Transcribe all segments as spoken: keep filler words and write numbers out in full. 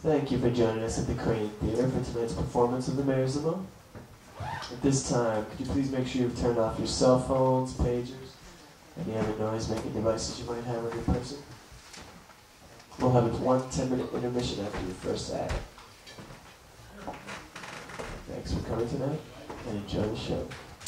Thank you for joining us at the Kraine Theater for tonight's performance of The Mayor's Limo. At this time, could you please make sure you've turned off your cell phones, pagers, any other noise-making devices you might have on your person? We'll have a one ten-minute intermission after your first act. Thanks for coming tonight, and enjoy the show.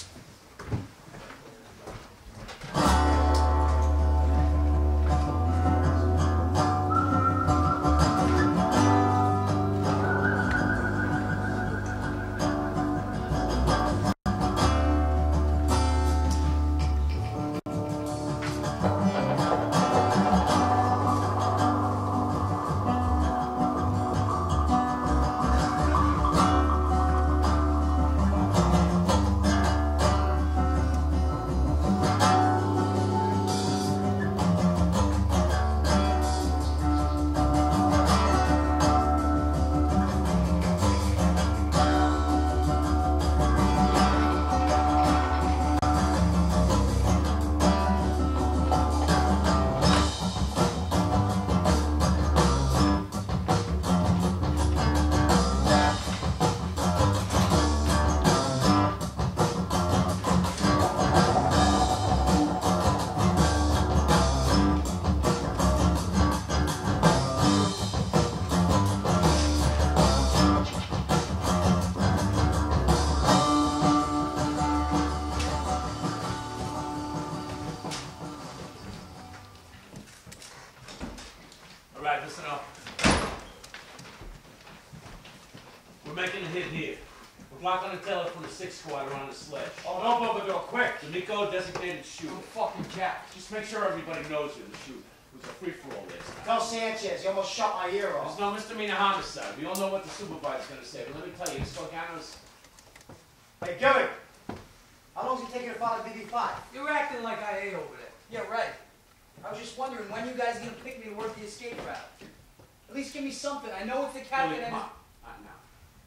Squad around the sledge. Oh, don't open the door, quick! The Nico designated shoot. Don't fucking jack. Just make sure everybody knows you're the shoot. It was a free-for-all last night. Tell Sanchez, he almost shot my ear off. There's no misdemeanor homicide. We all know what the supervisor's gonna say, but let me tell you, this Gargano's... Hey, Gary! How long's it taking to file a B B five? You're acting like I ate over there. Yeah, right. I was just wondering when you guys are gonna pick me to work the escape route. At least give me something. I know if the captain... Really, come and... on. Not now.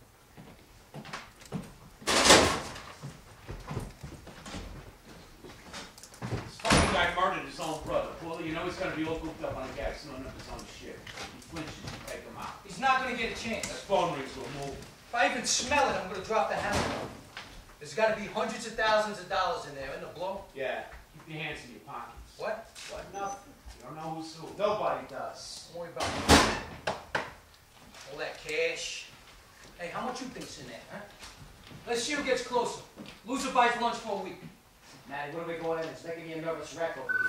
Guy murdered his own brother. Well, you know he's gonna be all cooped up on a gas, snowing up his own shit. He flinches, you take him out. He's not gonna get a chance. That phone rings will move. If I even smell it, I'm gonna drop the hammer. There's gotta be hundreds of thousands of dollars in there, in the blow. Yeah, keep your hands in your pockets. What? What? Nothing. You don't know who's who. Nobody does. Don't worry about it. All that cash. Hey, how much you think's in there, huh? Let's see who gets closer. Loser buys lunch for a week. Maddie, what are we going in? It's making me a nervous wreck over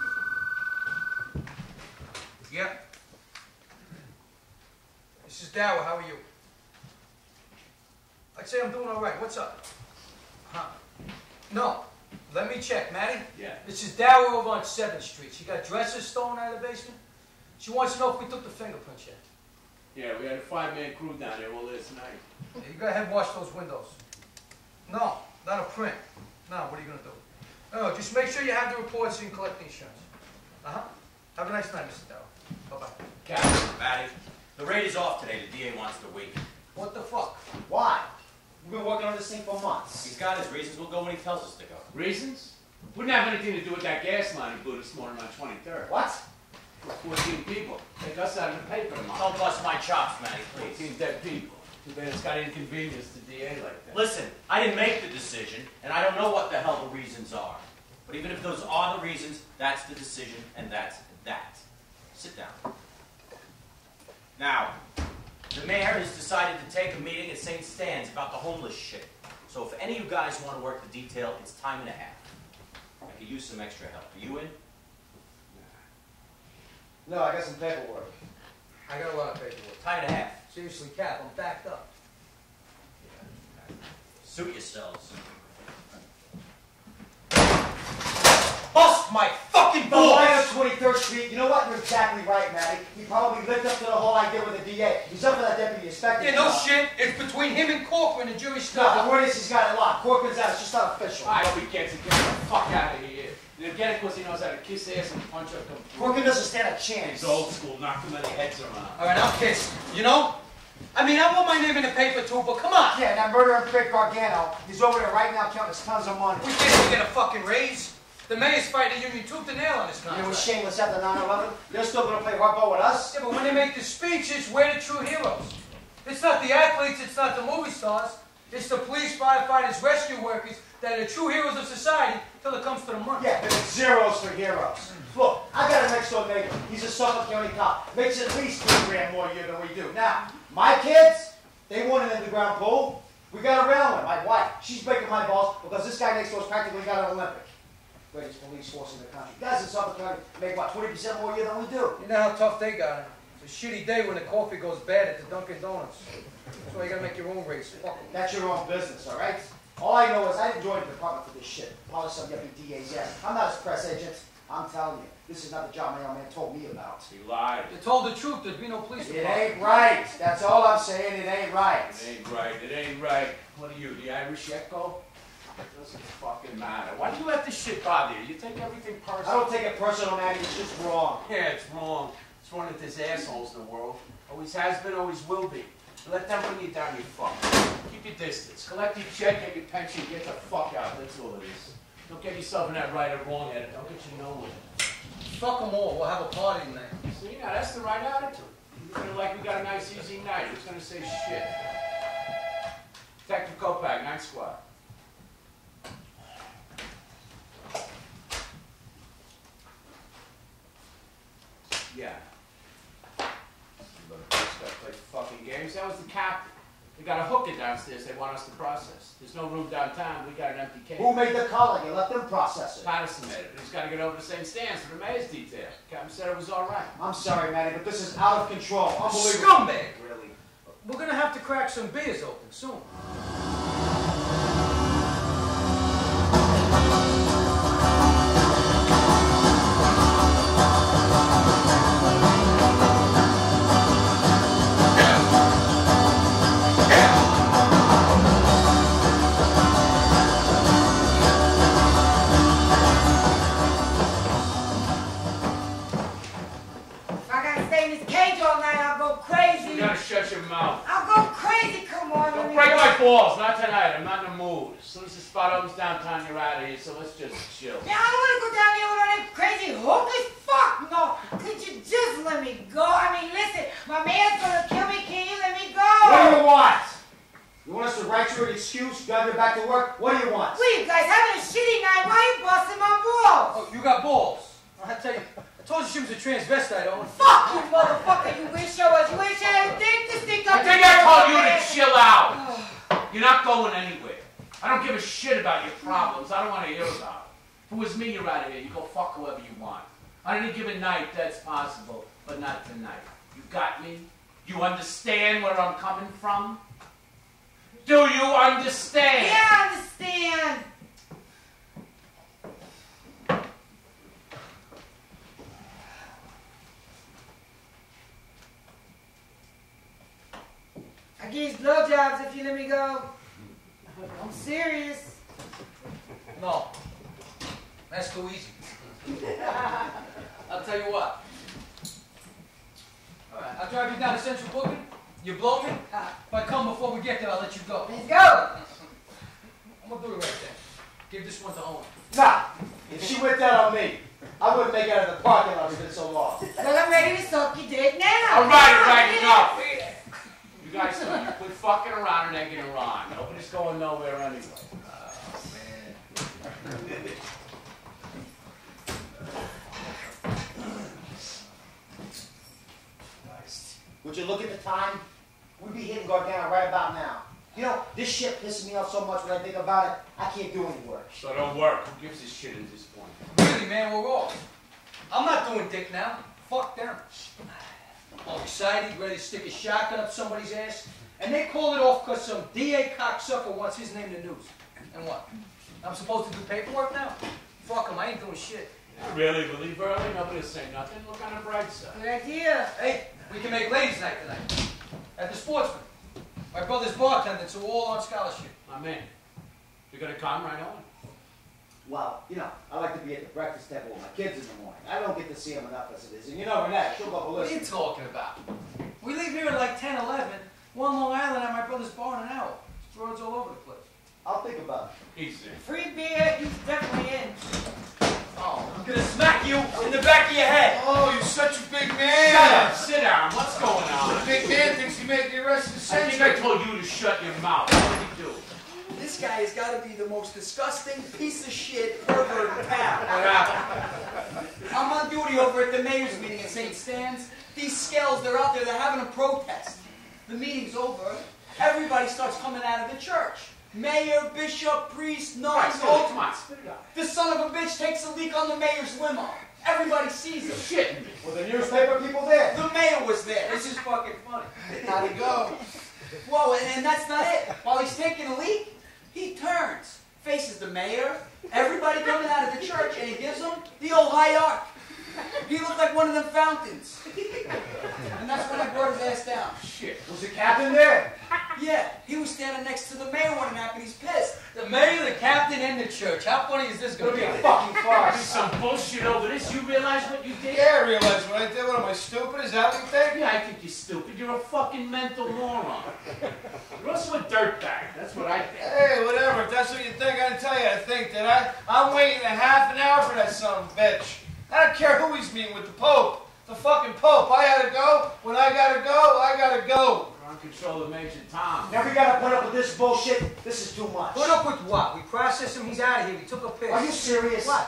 here. Yep. Missus Dower, how are you? I'd say I'm doing all right. What's up? Huh? No. Let me check. Maddie? Yeah. Missus Dower over on seventh street. She got dresses stolen out of the basement. She wants to know if we took the fingerprints yet. Yeah, we had a five-man crew down there all last night. Yeah, you go ahead and wash those windows. No, not a print. No, what are you going to do? No, just make sure you have the reports so you can collect the insurance. Uh-huh. Have a nice night, Mister Dow. Bye-bye. Captain, Maddie, the raid is off today. The D A wants to wait. What the fuck? Why? We've been working on this thing for months. He's got his reasons. We'll go when he tells us to go. Reasons? Wouldn't have anything to do with that gas line he blew this morning on twenty-third. What? fourteen people. Take us out of the paper tomorrow. Don't bust my chops, Maddie, please. fourteen dead people. Too bad it's got inconvenienced the D A like that. Listen, I didn't make the decision, and I don't know what the hell the reasons are. But even if those are the reasons, that's the decision, and that's that. Sit down. Now, the mayor has decided to take a meeting at Saint Stan's about the homeless shit. So if any of you guys want to work the detail, it's time and a half. I could use some extra help. Are you in? No, I got some paperwork. I got a lot of paperwork. Time and a half. Seriously, Cap, I'm backed up. Suit yourselves. Bust my fucking balls! The line of twenty-third Street, you know what? You're exactly right, Matty. He probably lived up to the whole idea with the D A. He's up for that deputy inspector. Yeah, no shit. It's between him and Corcoran, the jury's still. No, the word is he's got it locked. Corcoran's out. It's just not official. I hope he gets it. Get the fuck out of here. They get it because he knows how to kiss ass and punch up them. Corcoran doesn't stand a chance. He's old school. Knock too many heads around. All right, I'm pissed. You know? I mean, I want my name in the paper too, but come on. Yeah, that murderer Craig Gargano, he's over there right now counting his tons of money. We can't even get a fucking raise. The mayor's fighting the union tooth and nail on this You know contract. what's shameless after nine eleven? They're still gonna play hardball with us? Yeah, but when they make the speeches, we're the true heroes. It's not the athletes, it's not the movie stars. It's the police, firefighters, rescue workers that are the true heroes of society till it comes to the money. Yeah, but it's zeros for heroes. Look, I got a next door neighbor. He's a Suffolk County cop. Makes at least three grand more a year than we do. Now, my kids, they want an underground pool. We got a rail one. My wife, she's breaking my balls because this guy next door's practically got an Olympic. Greatest police force in the country. Guys in Suffolk County make, what, twenty percent more a year than we do? You know how tough they got it. It's a shitty day when the coffee goes bad at the Dunkin' Donuts. That's why you gotta make your own race. Fuck 'em. That's your own business, all right? All I know is I joined the department for this shit. Polish some yuppie D A's ass. I'm not his press agent. I'm telling you, this is not the job my old man told me about. He lied. You told the truth, there'd be no police It department. ain't right. That's all I'm saying. It ain't right. It ain't right. It ain't right. What are you, the Irish echo? It doesn't fucking matter. Why do you let this shit bother you? You take everything personal. I don't take it personal, Matty. It's just wrong. Yeah, it's wrong. It's one of these assholes in the world. Always has been, always will be. Let them bring you down, you fuck. Keep your distance. Collect your check, get your pension, get the fuck out. That's all it is. Don't get yourself in that right or wrong headed. Don't get you nowhere. Fuck them all, we'll have a party tonight. See, now that's the right attitude. You're gonna like we got a nice easy night. Who's gonna say shit? Detective Kopak, Night Squad. Yeah. But this guy plays fucking games. That was the captain. They got a hooker downstairs they want us to process. There's no room downtown. We got an empty cage. Who made the call? You let them process it. Patterson made it, but he's got to get over the same stands for the mayor's detail. Captain said it was all right. I'm sorry, Matty, but this is out of control. Unbelievable. Scumbag, really. We're gonna have to crack some beers open soon. You gotta shut your mouth. I'll go crazy, come on. Don't break my balls, not tonight. I'm not in the mood. As soon as the spot opens downtown, you're out of here, so let's just chill. Yeah, I don't want to go down there with all them crazy hookers. Fuck no. Could you just let me go? I mean, listen, my man's gonna kill me. Can you let me go? What do you want? You want us to write you an excuse? You gotta get back to work? What do you want? What, you guys having a shitty night? Why are you busting my balls? Oh, you got balls. I tell you, I told you she was a transvestite, Owen. Fuck you, motherfucker. You wish I was. You wish I had dick to stick up I think your I told you man. to chill out. You're not going anywhere. I don't give a shit about your problems. I don't want to hear about it. If it was me, you're out of here. You go fuck whoever you want. On any given night, that's possible, but not tonight. You got me? You understand where I'm coming from? Do you understand? Yeah, I understand. I give you blowjobs if you let me go. I'm serious. No. That's too easy. I'll tell you what. All right, I'll drive you down to Central Booking. You blow me. If I come before we get there, I'll let you go. Let's go. I'm gonna do it right there. Give this one to Owen. Nah. If she went down on me, I wouldn't make it out of the parking lot. It's been so long. Well, I'm ready to suck your dick now. All right, all right, enough. You guys you quit fucking around and egging her on. Nobody's going nowhere anyway. Oh, man. Would you look at the time? We'd be hitting Gargano right about now. You know, this shit pisses me off so much when I think about it, I can't do any work. So don't work. Who gives a shit at this point? Really, man, we're off. I'm not doing dick now. Fuck them. All excited, ready to stick a shotgun up somebody's ass, and they call it off because some D A cocksucker wants his name in the news. And what? I'm supposed to do paperwork now? Fuck him, I ain't doing shit. You really believe early? Nobody'll say nothing. Look on the bright side. Good idea. Hey, we can make ladies' night tonight. At the Sportsman. My brother's bartender, so we're all on scholarship. I'm in. You're gonna come right on? Well, you know, I like to be at the breakfast table with my kids in the morning. I don't get to see them enough as it is. And you know, Renee, she'll go What are you ballistic. talking about? We leave here at like ten, eleven. One Long Island at my brother's bar in an hour. Roads all over the place. I'll think about it. Easy. Free beer, he's definitely in. told you to shut your mouth. What did he do? This guy has got to be the most disgusting piece of shit pervert in town. What happened? I'm on duty over at the mayor's meeting at Saint Stan's. These scales, they're out there, they're having a protest. The meeting's over. Everybody starts coming out of the church. Mayor, bishop, priest, nuns, all come on, spit it out. The son of a bitch takes a leak on the mayor's limo. Everybody sees it. Shit. Were the newspaper people there? The mayor was there. This is fucking funny. How'd it go? Whoa, and, and that's not it. While he's taking a leak, he turns, faces the mayor, everybody coming out of the church, and he gives them the old high arc. He looked like one of them fountains. And that's when I brought his ass down. Shit. Was the captain there? Yeah, he was standing next to the mayor when it happened. He's pissed. The mayor, the captain, and the church. How funny is this going to be? A fucking There's farce. some bullshit over this. You realize what you did? Yeah, I realize what I did. What am I, stupid? Is that what you think? Yeah, I think you're stupid. You're a fucking mental moron. You're also a dirtbag. That's what I think. Hey, whatever. If that's what you think, I didn't tell you I think, did I? I'm waiting a half an hour for that son of a bitch. I don't care who he's meeting with, the Pope. The fucking Pope. I had to go. When I gotta go, I gotta go. You're on control of Major Tom. Now we gotta put up with this bullshit. This is too much. Put up with what? We processed him, he's out of here. We took a piss. Are you serious? What?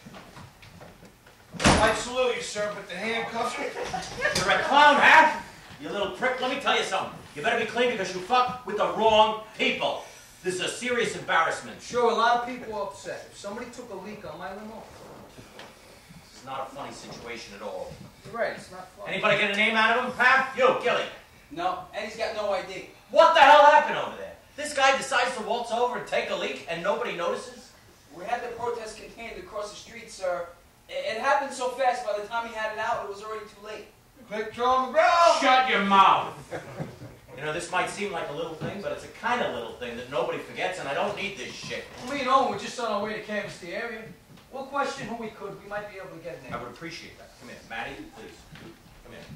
I salute you, sir, but the handcuffs... You're a clown, huh? You little prick. Let me tell you something. You better be clean because you fucked with the wrong people. This is a serious embarrassment. Sure, a lot of people are upset. If somebody took a leak on my limo. It's not a funny situation at all. You're right, it's not funny. Anybody get a name out of him, huh? You, Gilly. No, and he's got no I D. What the hell happened over there? This guy decides to waltz over and take a leak and nobody notices? We had the protest contained across the street, sir. It, it happened so fast, by the time he had it out, it was already too late. Quick draw on the ground. Shut your mouth. You know, this might seem like a little thing, but it's a kind of little thing that nobody forgets, and I don't need this shit. Me and Owen were just on our way to canvass the area. We'll question who we could. We might be able to get a I name. would appreciate that. Come here. Maddie, please. Come here.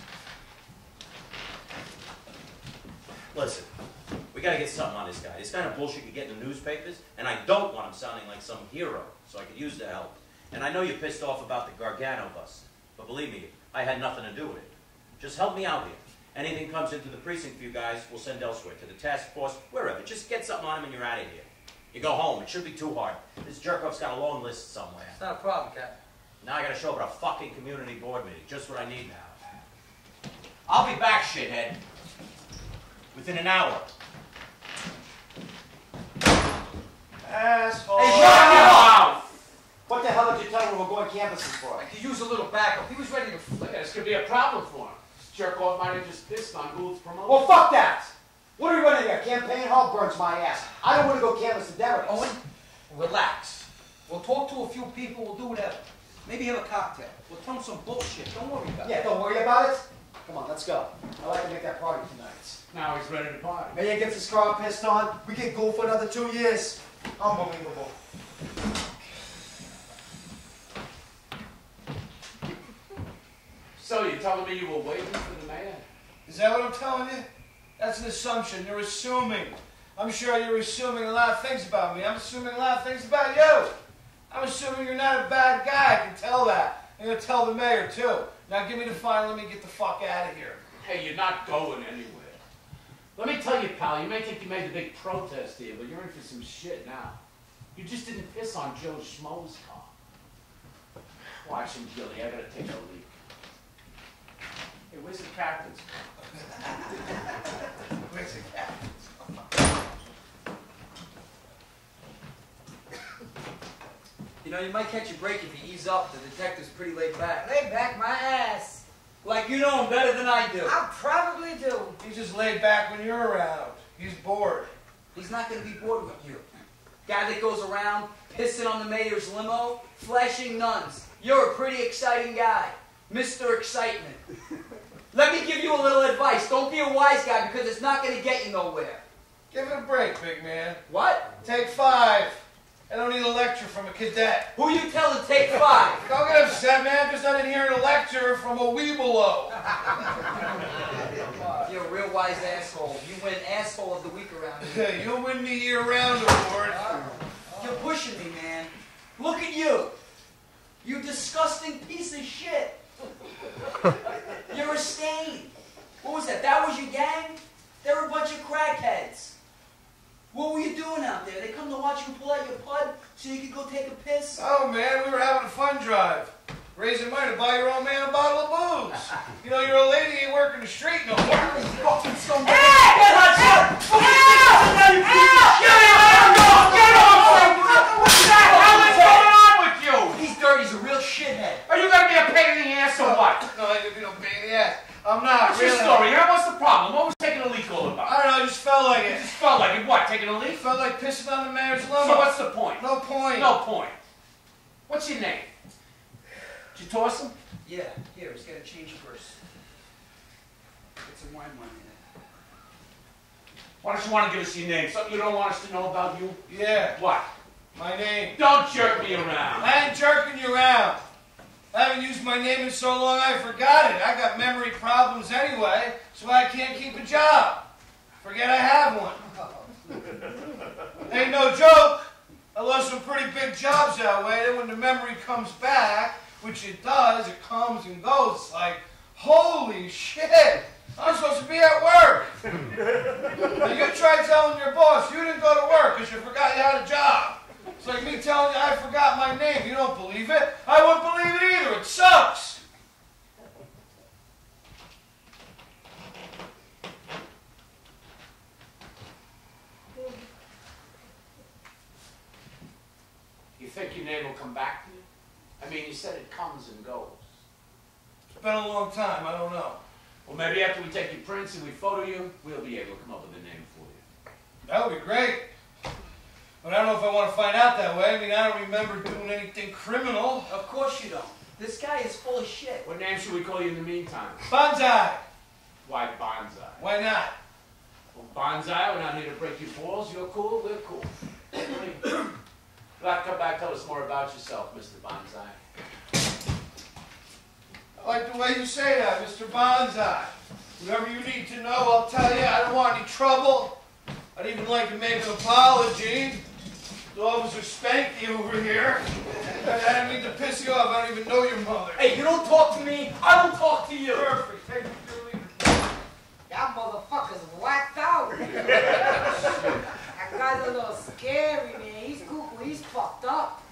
Listen, we gotta get something on this guy. This kind of bullshit you get in the newspapers, and I don't want him sounding like some hero, so I could use the help. And I know you're pissed off about the Gargano bust, but believe me, I had nothing to do with it. Just help me out here. Anything comes into the precinct for you guys, we'll send elsewhere, to the task force, wherever. Just get something on him and you're out of here. You go home. It shouldn't be too hard. This jerk-off's got a long list somewhere. It's not a problem, Captain. Now I gotta show up at a fucking community board meeting. Just what I need now. I'll be back, shithead. Within an hour. Asshole. Hey, shut your mouth! What the hell did you tell him we were going canvassing for? I could use a little backup. He was ready to flip. Yeah, this could be a problem for him. This jerk-off might have just pissed on Gould's promotion. Well, fuck that! What are we running here? Campaign hall burns my ass. I don't want to go canvass the Derricks. Owen, relax. We'll talk to a few people. We'll do whatever. Maybe have a cocktail. We'll tell them some bullshit. Don't worry about it. Yeah, don't worry about it. Come on, let's go. I'd like to make that party tonight. Now he's ready to party. Mayor gets his car pissed on. We get Gould for another two years. Unbelievable. So you're telling me you were waiting for the mayor? Is that what I'm telling you? That's an assumption. You're assuming. I'm sure you're assuming a lot of things about me. I'm assuming a lot of things about you. I'm assuming you're not a bad guy. I can tell that. I'm going to tell the mayor, too. Now give me the file. Let me get the fuck out of here. Hey, you're not going anywhere. Let me tell you, pal, you may think you made a big protest here, but you're in for some shit now. You just didn't piss on Joe Schmo's car. Watch him, Gilly. I gotta take a leak. Hey, where's the captain's car? Where's the captain? You know, you might catch a break if you ease up. The detective's pretty laid back. Lay back my ass. Like you know him better than I do. I probably do. He's just laid back when you're around. He's bored. He's not going to be bored with you. Guy that goes around pissing on the mayor's limo, flashing nuns. You're a pretty exciting guy. Mister Excitement. Let me give you a little advice. Don't be a wise guy because it's not going to get you nowhere. Give it a break, big man. What? Take five. I don't need a lecture from a cadet. Who you tell to take five? Don't get upset, man, because I didn't hear a lecture from a weebelow. You're a real wise asshole. You win asshole of the week around here. You'll win the year-round award. You're pushing me, man. Look at you. You disgusting piece of shit. You're a stain. What was that? That was your gang? They were a bunch of crap. What were you doing out there? They come to watch you pull out your pud so you could go take a piss? Oh, man, we were having a fun drive. Raising money to buy your old man a bottle of booze. You know, you're a lady, you ain't working the street no more. Fucking some Hey! Get off! Get off! Get off! What the hell is going on with you? He's dirty, he's a real shithead. Are you gonna be a pain in the ass or what? No, I ain't gonna be no pain in the ass. I'm not, What's really. your story, huh? What's the problem? What was taking a leak all about? I don't know, I just felt like It it. just felt like it. What, taking a It leak? felt like pissing on the mayor's limo. So what's the point? No point. No point. What's your name? Did you toss him? Yeah, here, he's got a change purse. Get some wine money in it. Why don't you want to give us your name? Something you don't want us to know about you? Yeah, What? my name. Don't jerk me around. I ain't jerking you around. I haven't used my name in so long I forgot it. I got memory problems anyway, so I can't keep a job. Forget I have one. Ain't no joke. I lost some pretty big jobs that way. Then when the memory comes back, which it does, it comes and goes. It's like, holy shit, I'm supposed to be at work. Now you try telling your boss you didn't go to work because you forgot you had a job. It's like me telling you I forgot my name. You don't believe it? I wouldn't believe it either. It sucks. You think your name will come back to you? I mean, you said it comes and goes. It's been a long time. I don't know. Well, maybe after we take your prints and we photo you, we'll be able to come up with a name for you. That would be great. But I don't know if I want to find out that way. I mean, I don't remember doing anything criminal. Of course you don't. This guy is full of shit. What name should we call you in the meantime? Banzai. Why Banzai? Why not? Well, Banzai, we're not here to break your balls. You're cool, we're cool. You'll have to come back and tell us more about yourself, Mister Banzai. I like the way you say that, Mister Banzai. Whatever you need to know, I'll tell you. I don't want any trouble. I'd even like to make an apology to Officer Spanky over here. I didn't mean to piss you off. I don't even know your mother. Hey, you don't talk to me, I don't talk to you. Perfect. Thank you for leaving. That motherfucker's whacked out. That guy's a little scary, man. He's cuckoo. He's fucked up.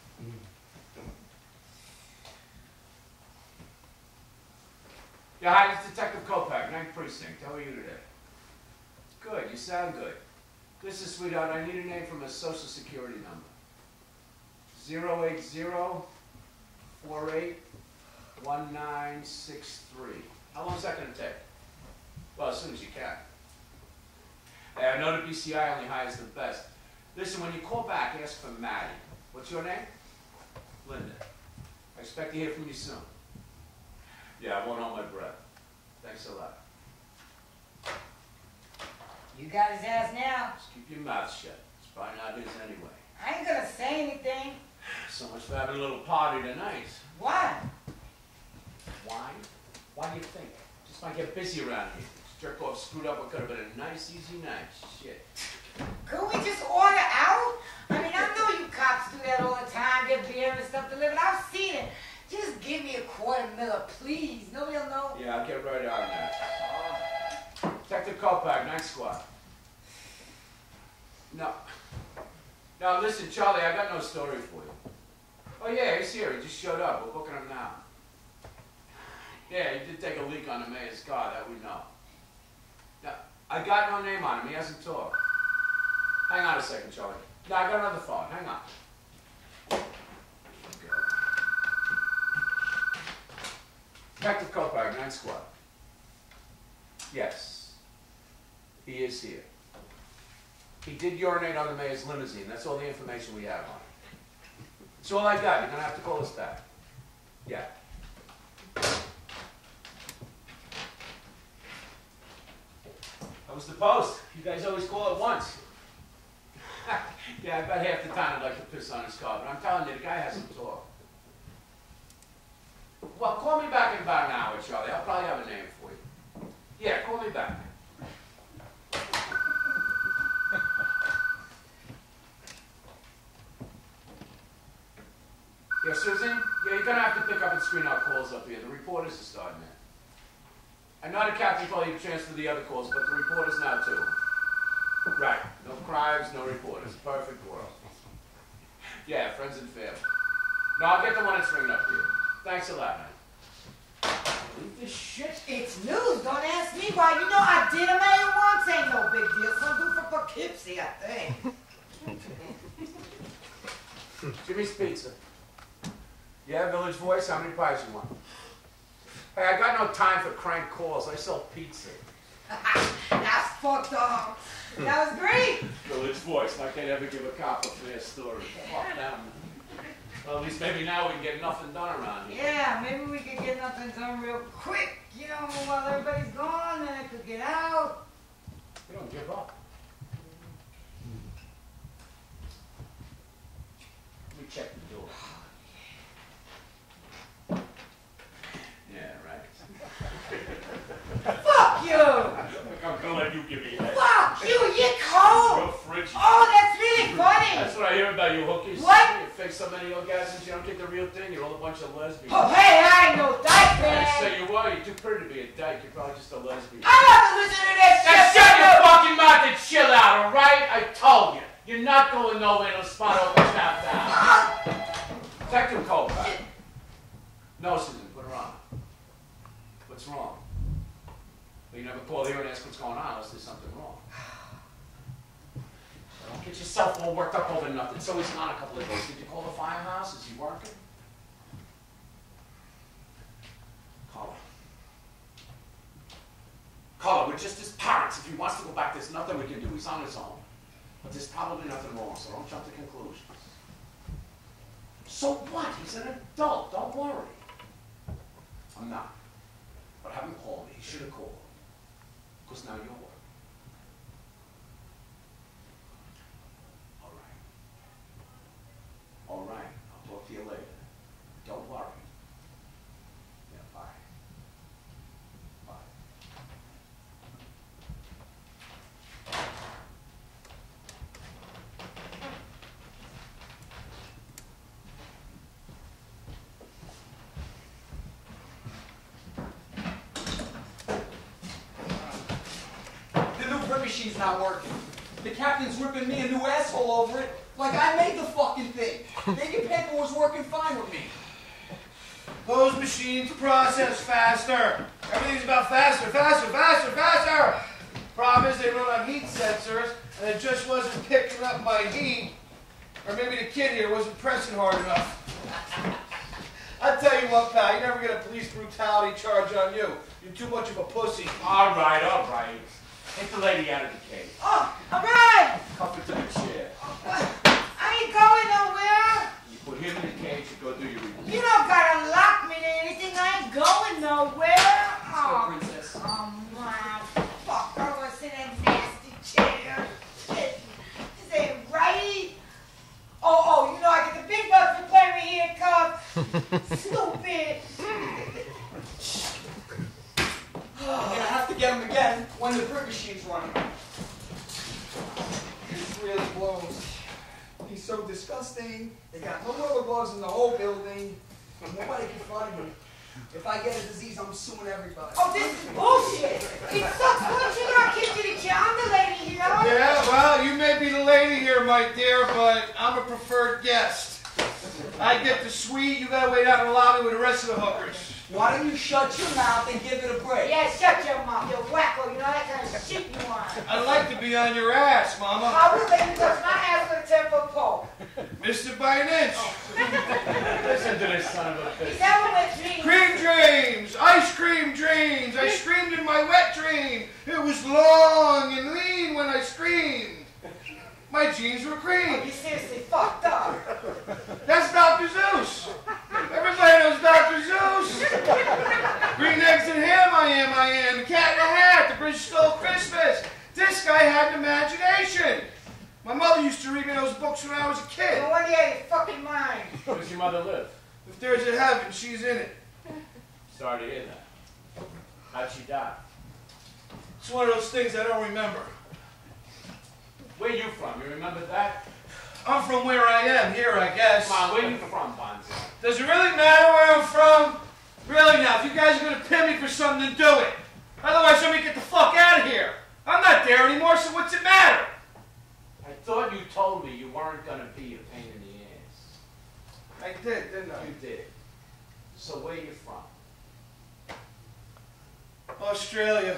Yeah, hi, it's Detective Kopak, ninth Precinct. How are you today? Good, you sound good. This is sweetheart. I need a name from a social security number. zero eight zero, four eight, one nine six three. How long is that going to take? Well, as soon as you can. Hey, I know the B C I only hires the best. Listen, when you call back, ask for Maddie. What's your name? Linda. I expect to hear from you soon. Yeah, I won't hold my breath. Thanks a lot. You got his ass now. Just keep your mouth shut. It's probably not his anyway. I ain't gonna say anything. So much for having a little party tonight. Why? Why? Why do you think? Just might get busy around here. This jerk off screwed up what could have been a nice, easy night. Shit. Could we just order out? I mean, I know you cops do that all the time, get beer and stuff delivered. I've seen it. Just give me a quarter miller, please. Nobody'll know. Yeah, I'll get right on that. Detective Kopak, Night Squad. No. Now listen, Charlie, I got no story for you. Oh yeah, he's here. He just showed up. We're booking him now. Yeah, he did take a leak on the mayor's car, that we know. Now, I got no name on him. He hasn't talked. Hang on a second, Charlie. No, I got another phone. Hang on. Okay. Detective Kopak, Night Squad. Yes. He is here. He did urinate on the mayor's limousine. That's all the information we have on him. That's all I got. You're going to have to call us back. Yeah. That was the post. You guys always call it once. Yeah, I bet half the time I'd like to piss on his car, but I'm telling you, the guy hasn't talked. Well, call me back in about an hour, Charlie. I'll probably have a name for you. Yeah, call me back. Yeah, Susan? Yeah, you're gonna have to pick up and screen our calls up here. The reporters are starting in. I know the captain told you to transfer the other calls, but the reporters now too. Right. No crimes, no reporters. Perfect world. Yeah, friends and family. No, I'll get the one that's ringing up here. Thanks a lot, man. Leave this shit. It's news. Don't ask me why. You know I did a mail once. Ain't no big deal. Some do for Poughkeepsie, I think. Jimmy's Pizza. Yeah, Village Voice, how many pies you want? Hey, I got no time for crank calls. I sell pizza. That's fucked up. That was great. Village Voice, like they'd ever give a cop a fair story. Fuck them. Well, at least maybe now we can get nothing done around here. Yeah, maybe we could get nothing done real quick, you know, while everybody's gone, and I could get out. We don't give up. Let me check the door. Yeah, right. Fuck you! I'm gonna let you give me that. Fuck you, you're cold! You're frigid. Oh, that's really funny! That's what I hear about you hookies. What? You fake so many orgasms, you don't get the real thing. You're all a bunch of lesbians. Oh, hey, I ain't no dyke, man! I say you were. You're too pretty to be a dyke. You're probably just a lesbian. I'm not to listen to that Now shit! shut your fucking mouth and chill out, alright? I told you. You're not going nowhere. No spot open tap down. Check them cold, right? No, Susan, put her on. What's wrong? Well, you never call here and ask what's going on unless there's something wrong. Don't get yourself all worked up over nothing. So he's on a couple of days. Did you call the firehouse? Is he working? Call him. Call him. We're just his parents. If he wants to go back, there's nothing we can do. He's on his own. But there's probably nothing wrong, so don't jump to conclusions. So what? He's an adult. Don't worry. I'm not. But have him call me. He should have called. Because now you're working. All right. All right. I'll talk to you later. Don't worry. Yeah, bye. Bye. Machine's not working. The captain's ripping me a new asshole over it like I made the fucking thing. Baking paper was working fine with me. Those machines process faster. Everything's about faster, faster, faster, faster. Problem is they run on heat sensors and it just wasn't picking up my heat. Or maybe the kid here wasn't pressing hard enough. I tell you what, pal, you never get a police brutality charge on you. You're too much of a pussy. All right, all right. Take the lady out of the cage. Oh, all right! Cuff her to the chair. I ain't going nowhere. You put him in the cage and go do your reading. You don't gotta lock me to anything. I ain't going nowhere. Let's go, Oh, princess. oh my fuck! I want to sit in that nasty chair. Shit, this ain't right. Oh, oh, you know I get the big bucks for playing me here, cuz. Stupid. I'm gonna have to get him again when the brick machine's running. This really blows. He's so disgusting. They got no rubber gloves in the whole building. Nobody can find him. If I get a disease, I'm suing everybody. Oh, this is bullshit. It sucks. Why don't you not kick to the chair? I'm the lady here. I Yeah, well, you may be the lady here, my dear, but I'm a preferred guest. I get the suite, you gotta wait out in the lobby with the rest of the hookers. Why don't you shut your mouth and give it a break? Yeah, shut your mouth, you wacko. You know that kind of shit you want. I'd like to be on your ass, Mama. I will let you touch my ass with a ten-foot pole. Missed it by an inch. Listen to this son of a Is bitch. that what my dreams? Cream dreams, ice cream dreams. I screamed in my wet dream. It was long and lean when I screamed. My jeans were Oh, cream. you seriously fucked up. That's Doctor Zeus. Everybody knows Doctor Zeus. Green eggs and ham, I am, I am. The cat in the hat, the Grinch stole Christmas. This guy had an imagination. My mother used to read me those books when I was a kid. No wonder you had your fucking mind. Where does your mother live? If there's a heaven, she's in it. Sorry to hear that. How'd she die? It's one of those things I don't remember. Where you from? You remember that? I'm from where I am, here, I guess. Come on, where you from, Banzai? Does it really matter where I'm from? Really now, if you guys are going to pin me for something, then do it. Otherwise, let me get the fuck out of here. I'm not there anymore, so what's it matter? me you weren't going to be a pain in the ass. I did, didn't I? You did. So where you from? Australia.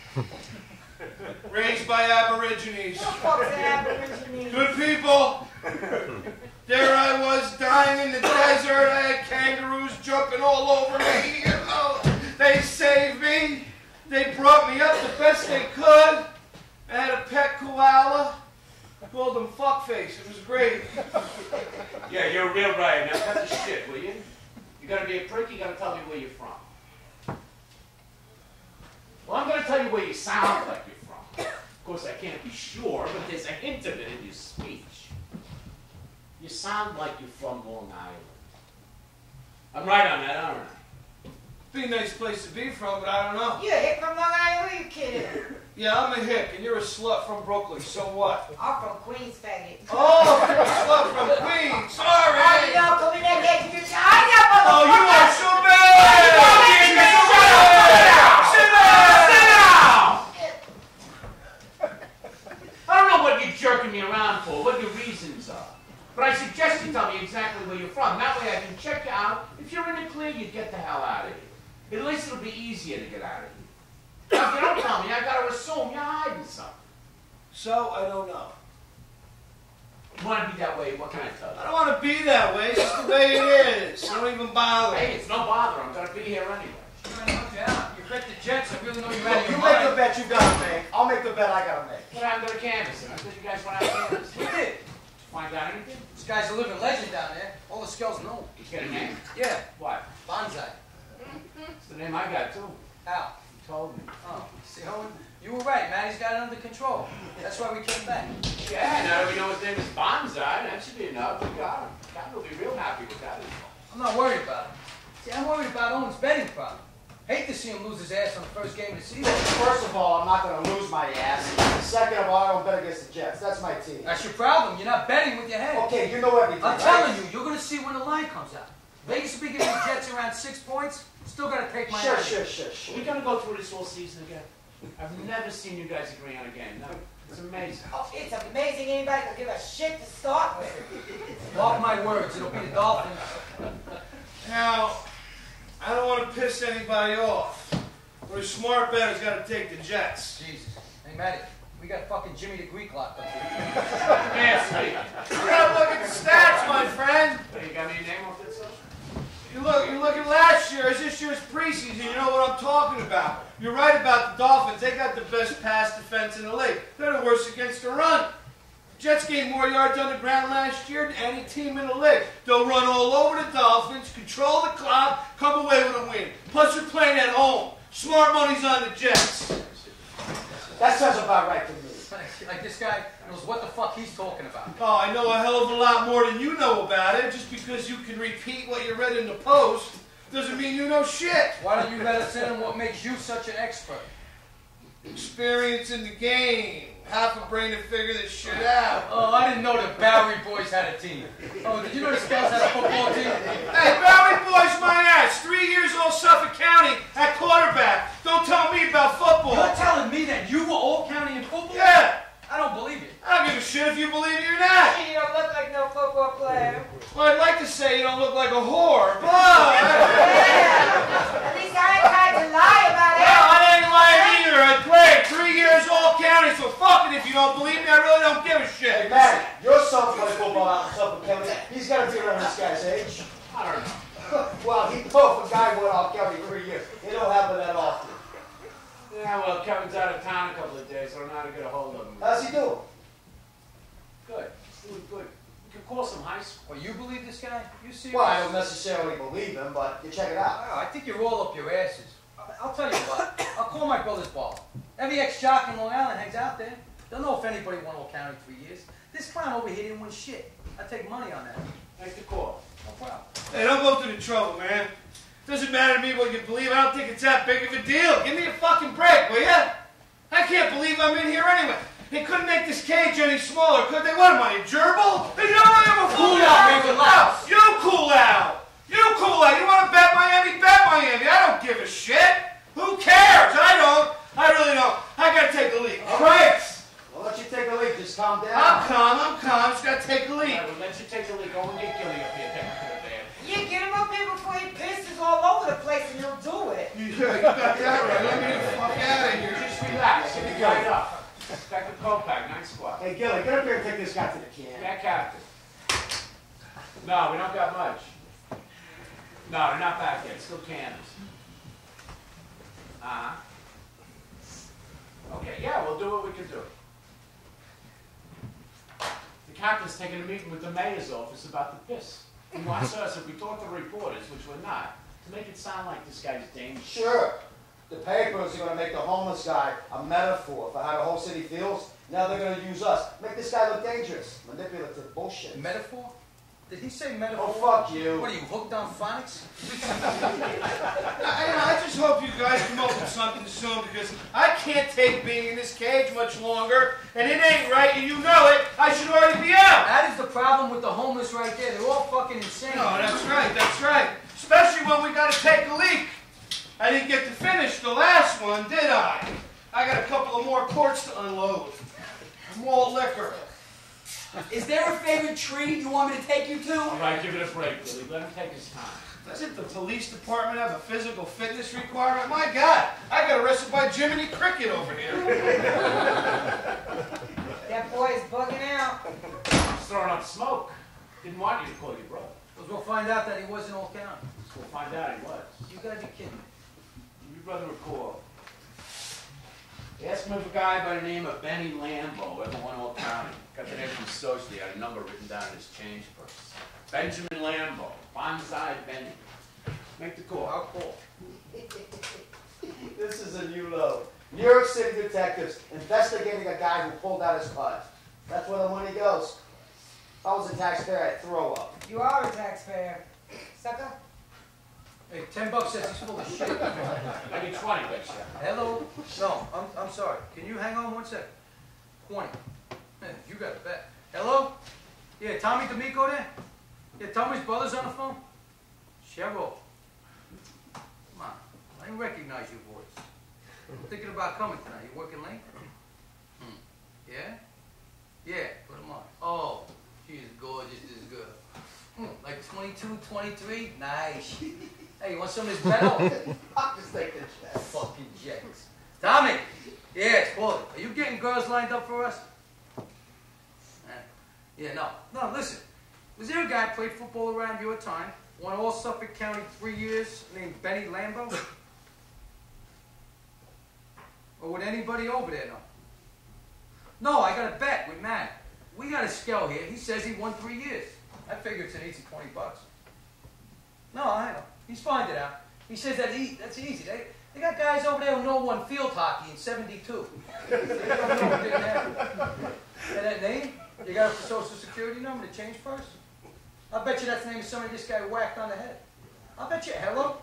Raised by Aborigines. What the fuck's an Aborigine? Good people. There I was dying in the desert. I had kangaroos jumping all over me. You know, they saved me. They brought me up the best they could. I had a pet koala. I called him Fuckface. It was great. Yeah, you're real right. Now cut the shit, will you? You gotta be a prick, you gotta tell me where you're from. Well, I'm gonna tell you where you sound like you're from. Of course, I can't be sure, but there's a hint of it in your speech. You sound like you're from Long Island. I'm right on that, aren't I? Be a nice place to be from, but I don't know. You a hick from Long Island, or you kidding? Yeah, I'm a hick, and you're a slut from Brooklyn. So what? I'm from Queens, faggot. Oh, you're a slut from Queens. Sorry. Oh, you know, come in there, get you. I know, Oh, you motherfucker. are so bad. Sit down! Sit down! I don't know what you're jerking me around for, what your reasons are. But I suggest you tell me exactly where you're from. That way I can check you out. If you're in the clear, you get the hell out of here. At least it'll be easier to get out of here. Now, if you don't tell me, I gotta assume you're hiding something. So, I don't know. You want to be that way, what can I tell you? I don't want to be that way. It's just the way it is. I don't even bother. Hey, it's no bother. I'm gonna be here anyway. You bet the Jets, I really know you're Look, out of you your make the mind. bet you gotta make. I'll make the bet I gotta make. What happened to the canvassing? I thought you guys went out canvassing. We did. Find out anything? This guy's a living legend down there. All the scouts know. You get a name? Yeah, What? Banzai. It's the name I got too. How? You told me. Oh, see, Owen, you were right, man. He's got it under control. That's why we came back. Yeah, now that we know his name is Banzai, that should be enough. We got him. God will be real happy with that. I'm not worried about him. See, I'm worried about Owen's betting problem. Hate to see him lose his ass on the first game of the season. First of all, I'm not gonna lose my ass. Second of all, I don't bet against the Jets. That's my team. That's your problem. You're not betting with your head. Okay, you know everything. I'm right? telling you, you're going to see when the line comes out. Vegas will be giving the Jets around six points. Still got to take my Sure, money. sure, sure, sure. Are we gonna go through this whole season again? I've never seen you guys agree on a game. No, it's amazing. Oh, it's amazing anybody can give a shit to start with. Mark my words, it'll be the Dolphins. Now, I don't want to piss anybody off. But a smart better's got to take the Jets. Jesus. Hey, Matty, we got fucking Jimmy the Greek locked up here. Nasty. You gotta look at the stats, my friend. Hey, you got me your name off that stuff? You look, you look at last year, as this year's preseason, you know what I'm talking about. You're right about the Dolphins. They got the best pass defense in the league. They're the worst against the run. Jets gained more yards on the ground last year than any team in the league. They'll run all over the Dolphins, control the clock, come away with a win. Plus, you're playing at home. Smart money's on the Jets. That sounds about right to me. Like this guy knows what the fuck he's talking about. Oh, I know a hell of a lot more than you know about it. Just because you can repeat what you read in the Post doesn't mean you know shit. Why don't you let us in on what makes you such an expert? Experience in the game. Half a brain to figure this shit out. Oh, I didn't know the Bowery boys had a team. Oh, did you know the Scouts had a football team? Hey, Bowery boys, my ass. Three years old Suffolk County at quarterback. Don't tell me about football. You're telling me that you were all county in football? Yeah. I don't believe it. I don't give a shit if you believe it or not. You don't look like no football player. Well, I'd like to say you don't look like a whore, but... Yeah. At least I ain't tried to lie about it. Well, I ain't lying either. I played three years all county, so fuck it if you don't believe me. I really don't give a Hey, shit. Matty, your son plays football out in Suffolk County. He's got to be around this guy's age. I don't know. Well, he both a guy went all county three years. It don't happen that often. Yeah, well, Kevin's out of town a couple of days, so I don't know how to get a hold of him. How's he doing? Good. He's doing good. You can call some high school. Well, you believe this guy? You serious? Well, I don't necessarily believe him, but you check it out. Oh, I think you're all up your asses. I- I'll tell you what. I'll call my brother's ball. Every ex-jock in Long Island hangs out there. Don't know if anybody won all county three years. This clown over here didn't win shit. I take money on that. Make the call. No problem. Hey, don't go through the trouble, man. Doesn't matter to me what you believe. I don't think it's that big of a deal. Give me a fucking break, will ya? I can't believe I'm in here anyway. They couldn't make this cage any smaller, could they? What am I, a gerbil? Hey, you know what? I'm a fool. Cool out, man. Relax. You cool out. You cool out. You want to bet Miami? Bet Miami. I don't give a shit. Who cares? I don't. I really don't. I gotta take a leak. All right. I'll let you take a leak. Just calm down. I'm calm, I'm calm. Just gotta take a leak. All right, well, let you take a leak. Go and get Gilly up here. Take him to the bed. Yeah, get him up here before he pisses all over the place and he'll do it. Yeah, you got that right. Let me get the fuck out of here. Just relax. Get it right up. Back to Copac, nine squat. Hey, Gilly, get up here and take this guy to the can. Yeah, Captain. No, we don't got much. No, they're not back yet. Still cannons. Uh-huh. Okay, yeah, we'll do what we can do. The captain's taking a meeting with the mayor's office about the piss. He wants us, if we talk to reporters, which we're not, to make it sound like this guy's dangerous. Sure. The papers are going to make the homeless guy a metaphor for how the whole city feels. Now they're going to use us. Make this guy look dangerous. Manipulative bullshit. Metaphor? Did he say metaphor? Oh, fuck you. What are you, hooked on phonics? I, I just hope you guys come up with something soon because I can't take being in this cage much longer, and it ain't right, and you know it. I should already be out. That is the problem with the homeless right there. They're all fucking insane. No, that's right, that's right. Especially when we got to take a leak. I didn't get to finish the last one, did I? I got a couple of more quarts to unload. Malt liquor. Is there a favorite tree you want me to take you to? All right, give it a break, Billy. Let him take his time. Doesn't the police department have a physical fitness requirement? My God, I got arrested by Jiminy Cricket over here. That boy's bugging out. He's throwing up smoke. Didn't want you to call your brother. Because we'll find out that he wasn't all county. So we'll find out he was. You gotta be kidding me. Give your brother a call. Ask him if a guy by the name of Benny Lambo ever won all county. Got the name from Social. He had a number written down in his change purse. Benjamin Lambo. Banzai Benny. Make the call. I'll call. This is a new load. New York City detectives investigating a guy who pulled out his card. That's where the money goes. If I was a taxpayer, I'd throw up. You are a taxpayer. Sucker. Hey, ten bucks says he's full of shit. Maybe twenty, bet you. Hello? No, I'm, I'm sorry. Can you hang on one second? twenty. Man, you got a bet. Hello? Yeah, Tommy D'Amico there? Yeah, Tommy's brother's on the phone? Cheryl. Come on. I didn't recognize your voice. I'm thinking about coming tonight. You working late? Hmm. Yeah? Yeah, put him on. Oh, she's gorgeous, this girl. Hmm, like twenty-two, twenty-three? Nice. Hey, you want some of this metal? I'm just taking a chance. Fucking jacks. Tommy! Yeah, it's Paulie. Are you getting girls lined up for us? Uh, yeah, no. No, listen. Was there a guy who played football around your time, won all Suffolk County three years, named Benny Lambo? Or would anybody over there know? No, I got a bet with Matt. We got a scout here. He says he won three years. I figure it's an easy twenty bucks. No, I know. He's found it out. He says that he, that's easy. They, they got guys over there who know won field hockey in seventy-two. They don't know what didn't happen. And that name? You got a social security number to change first? I bet you that's the name of somebody this guy whacked on the head. I bet you, hello?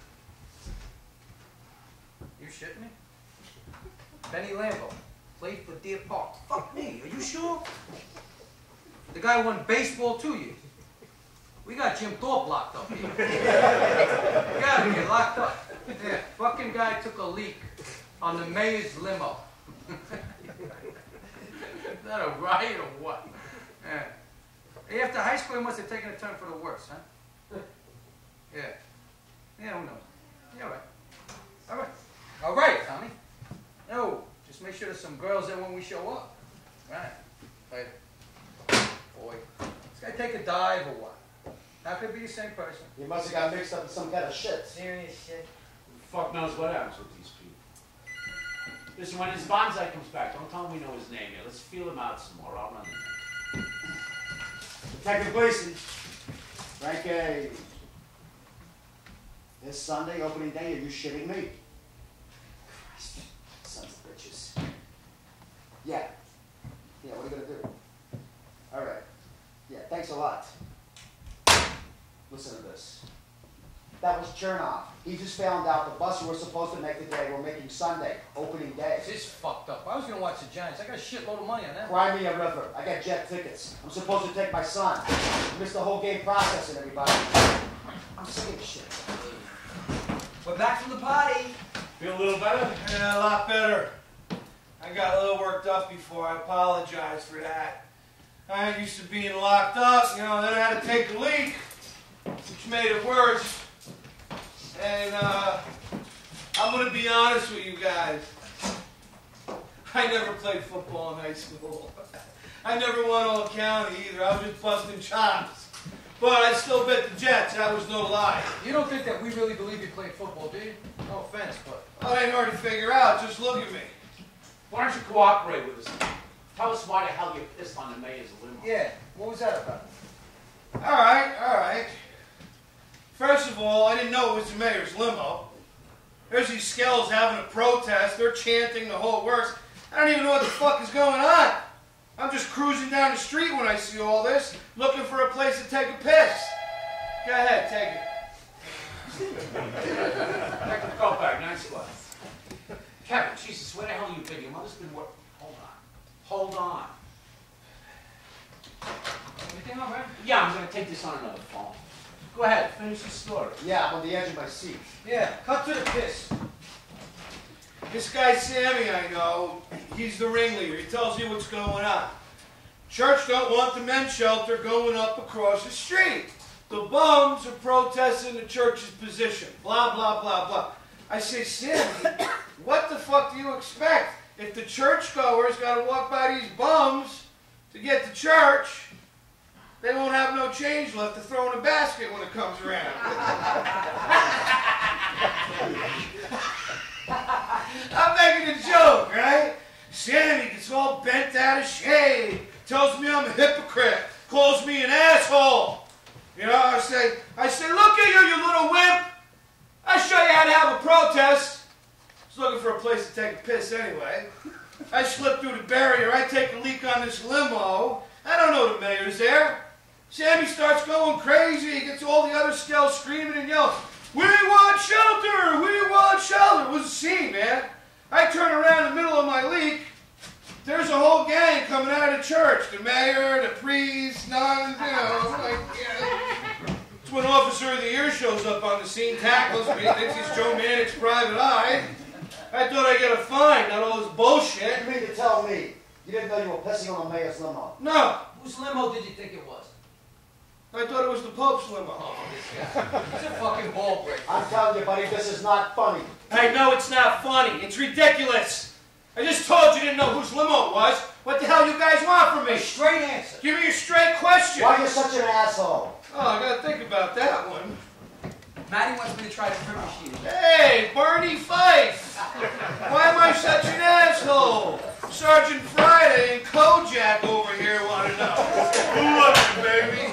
You shitting me? Benny Lambo. Played for Deer Park. Fuck me, are you sure? The guy won baseball two years. We got Jim Thorpe locked up here. You gotta get locked up. Yeah, fucking guy took a leak on the mayor's limo. Is that a riot or what? Yeah. Hey, after high school, he must have taken a turn for the worse, huh? Yeah. Yeah, who knows? Yeah, all right. All right. All right, Tommy. No, just make sure there's some girls there when we show up. Right. Later. Boy, this guy take a dive or what? How could it be the same person? You must have got mixed up in some kind of shit. Serious shit. Fuck knows what happens with these people. Listen, when his Banzai comes back, don't tell him we know his name yet. Let's feel him out some more. I'll run him. Detective Gleason. Frank A. This Sunday, opening day, are you shitting me? Christ, sons of bitches. Yeah. Yeah, what are you gonna do? All right. Yeah, thanks a lot. Listen to this. That was Chernoff. He just found out the bus we were supposed to make today, we're making Sunday, opening day. This is fucked up. I was gonna watch the Giants. I got a shitload of money on that. Cry me a river. I got jet tickets. I'm supposed to take my son. I missed the whole game processing, everybody. I'm sick of shit. We're back from the party. Feel a little better? Yeah, a lot better. I got a little worked up before. I apologize for that. I ain't used to being locked up, you know, then I had to take a leak, which made it worse. And uh, I'm going to be honest with you guys. I never played football in high school. I never won all county either. I was just busting chops. But I still bet the Jets. That was no lie. You don't think that we really believe you played football, do you? No offense, but... Well, I ain't hard to figure out. Just look at me. Why don't you cooperate with us? Tell us why the hell you pissed on the mayor's limo. Yeah, what was that about? All right, all right. First of all, I didn't know it was the mayor's limo. There's these skells having a protest. They're chanting the whole works. I don't even know what the fuck is going on. I'm just cruising down the street when I see all this, looking for a place to take a piss. Go ahead, take it. Back to the coat bag, nine squats. Kevin, Jesus, where the hell have you been? Your mother's been working. Hold on. Hold on. Everything all right? Yeah, I'm going to take this on another phone. Go ahead, finish the story. Yeah, I'm on the edge of my seat. Yeah, cut to the piss. This guy Sammy I know, he's the ringleader. He tells you what's going on. Church don't want the men's shelter going up across the street. The bums are protesting the church's position. Blah, blah, blah, blah. I say, Sammy, what the fuck do you expect? If the churchgoers got to walk by these bums to get to church, they won't have no change left to throw in a basket when it comes around. I'm making a joke, right? Sammy gets all bent out of shape, tells me I'm a hypocrite, calls me an asshole. You know, I say, I say, look at you, you little wimp. I show you how to have a protest. I was looking for a place to take a piss anyway. I slip through the barrier, I take a leak on this limo. I don't know the mayor's there. Sammy starts going crazy, he gets all the other skells screaming and yelling, "We want shelter! We want shelter!" It was a scene, man. I turn around in the middle of my leak. There's a whole gang coming out of the church. The mayor, the priest, nuns, you know. Like, yeah. It's when Officer of the Year shows up on the scene, tackles me, thinks he's Joe Manic's private eye. I thought I'd get a fine, not all this bullshit. You mean to tell me you didn't know you were pissing on the mayor's limo? No. Whose limo did you think it was? I thought it was the Pope's limo. Oh, this guy. He's a fucking ball breaker. I'm telling you, buddy, this is not funny. I know it's not funny. It's ridiculous. I just told you didn't know whose limo it was. What the hell you guys want from me? A straight answer. Give me a straight question. Why are you such an asshole? Oh, I gotta think about that one. Maddie wants me to try the Perri sheet. Hey, Barney Fife! Why am I such an asshole? Sergeant Friday and Kojak over here want to know. Who loves you, baby?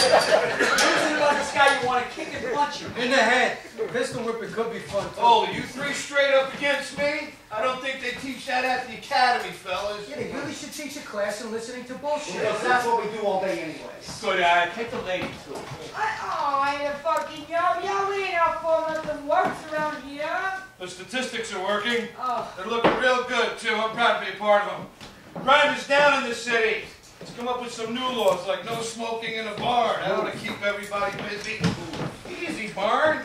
Who's it about this guy you want to kick and punch him? In the head. Pistol whipping could be fun, too. Oh, you three straight up against me? I don't think they teach that at the academy, fellas. Yeah, they really should teach a class in listening to bullshit. Because that's what we do all day anyways. Good, uh, take the lady, too. I, oh, I ain't a fucking yo, yo, we ain't out for nothing works around here. The statistics are working. Oh. They're looking real good, too. I'm proud to be a part of them. Crime is down in this city. Let's come up with some new laws, like no smoking in a barn. I want to keep everybody busy. Easy, barn.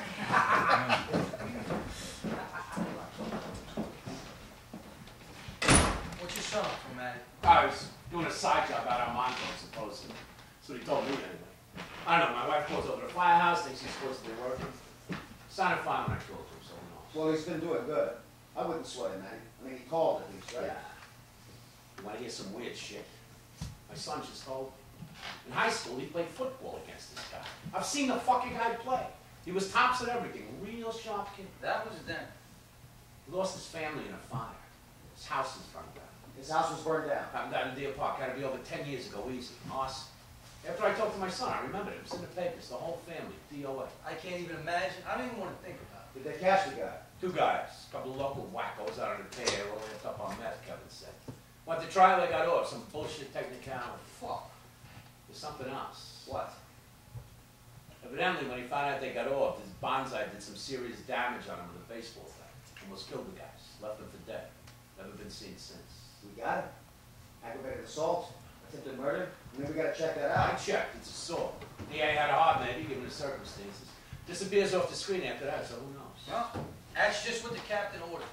What's your son up for, Maddie? I was doing a side job out on Monte, supposedly. That's what he told me anyway. I don't know, my wife goes over to the firehouse, thinks he's supposed to be working. Sounded fine when I told him, so who knows. Well, he's been doing good. I wouldn't sweat him, man. I mean, he called at least, right? Yeah. You want to hear some weird shit? My son just told me. In high school, he played football against this guy. I've seen the fucking guy play. He was tops at everything. Real sharp kid. That was then. He lost his family in a fire. His house is burned down. His house was burned down. Happened down in Deer Park. Had to be over ten years ago. Easy. Awesome. After I talked to my son, I remembered it. It was in the papers. The whole family. D O A. I can't even imagine. I don't even want to think about it. Did they catch the guy? Two guys. A couple of local wackos out on the pay all wrapped up on meth, Kevin said. Went to trial, they got off. Some bullshit technicality. Fuck. There's something else. What? Evidently, when he found out they got off, this Banzai did some serious damage on him with a baseball bat. Almost killed the guys. Left them for dead. Never been seen since. We got him. Aggravated assault, attempted murder. I mean, we gotta check that I out. checked. It's assault. D A had a heart, maybe, given the circumstances. Disappears off the screen after that, so who knows? Well, that's just what the captain ordered.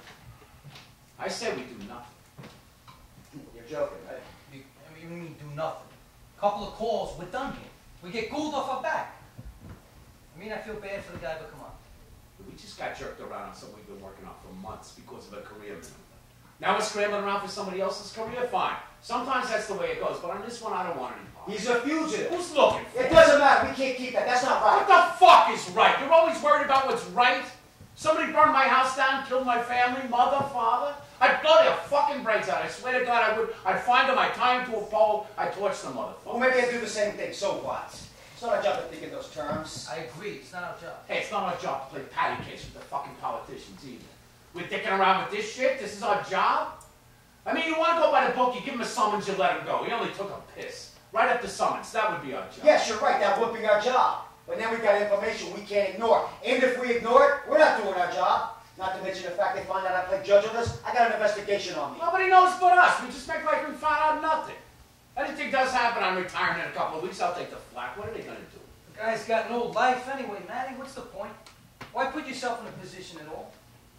I say we do nothing. You're joking, right? You, I mean, you mean do nothing. Couple of calls, we're done here. We get Gould off our back. I mean, I feel bad for the guy, but come on. We just got jerked around on something we've been working on for months because of a career move. Now we're scrambling around for somebody else's career? Fine. Sometimes that's the way it goes, but on this one, I don't want any part. He's a fugitive. Who's looking for It him? doesn't matter. We can't keep that. That's not right. What the fuck is right? You're always worried about what's right? Somebody burned my house down, killed my family, mother, father? I'd blow their fucking brains out. I swear to God I would. I'd find them, I'd tie them to a pole, I'd torch the motherfucker. Well, maybe I'd do the same thing. So what? It's not our job to think in those terms. I agree, it's not our job. Hey, it's not our job to play patty cakes with the fucking politicians either. We're dicking around with this shit? This is our job? I mean, you want to go by the book, you give him a summons, you let him go. He only took a piss. Right up the summons, that would be our job. Yes, you're right. That would be our job. But then we've got information we can't ignore. And if we ignore it, we're not doing our job. Not to mention the fact they find out I play judge on this, I got an investigation on me. Nobody knows but us. We just make like we found out nothing. Anything does happen, I'm retiring in a couple of weeks, I'll take the flak. What are they going to do? The guy's got no life anyway, Matty. What's the point? Why put yourself in a position at all?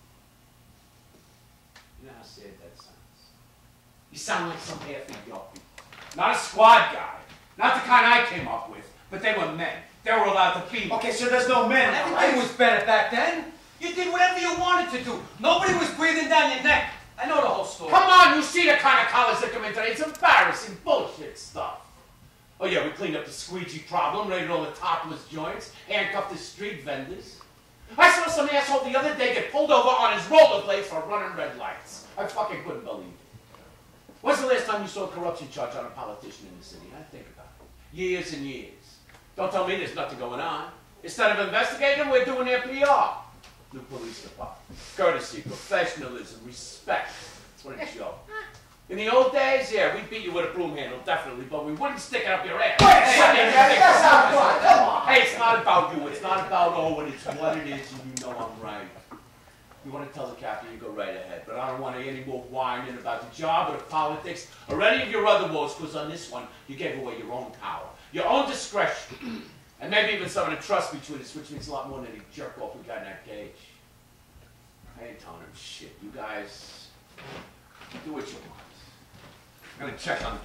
You know how sad that sounds? You sound like some half-eat yuppie. Not a squad guy. Not the kind I came up with. But they were men. They were allowed to be men. Okay, so there's no men. Everything was better back then. You did whatever you wanted to do. Nobody was breathing down your neck. I know the whole story. Come on, you see the kind of collars that come in today. It's embarrassing bullshit stuff. Oh yeah, we cleaned up the squeegee problem, raided all the topless joints, handcuffed the street vendors. I saw some asshole the other day get pulled over on his rollerblades for running red lights. I fucking couldn't believe it. When's the last time you saw a corruption charge on a politician in the city? I think about it. Years and years. Don't tell me there's nothing going on. Instead of investigating, we're doing their P R. New police department. Courtesy, professionalism, respect. It's what a joke. In the old days, yeah, we'd beat you with a broom handle, definitely, but we wouldn't stick it up your ass. Wait a second, Daddy, that's not right. Come on. Hey, it's not about you. It's not about Owen. It's what it is, and you know I'm right. You want to tell the captain, you go right ahead. But I don't want any more whining about the job or the politics or any of your other woes, because on this one, you gave away your own power, your own discretion, and maybe even some of the trust between us, which means a lot more than any jerk off we got in that cage. I ain't telling him shit. You guys do what you want. I'm gonna check on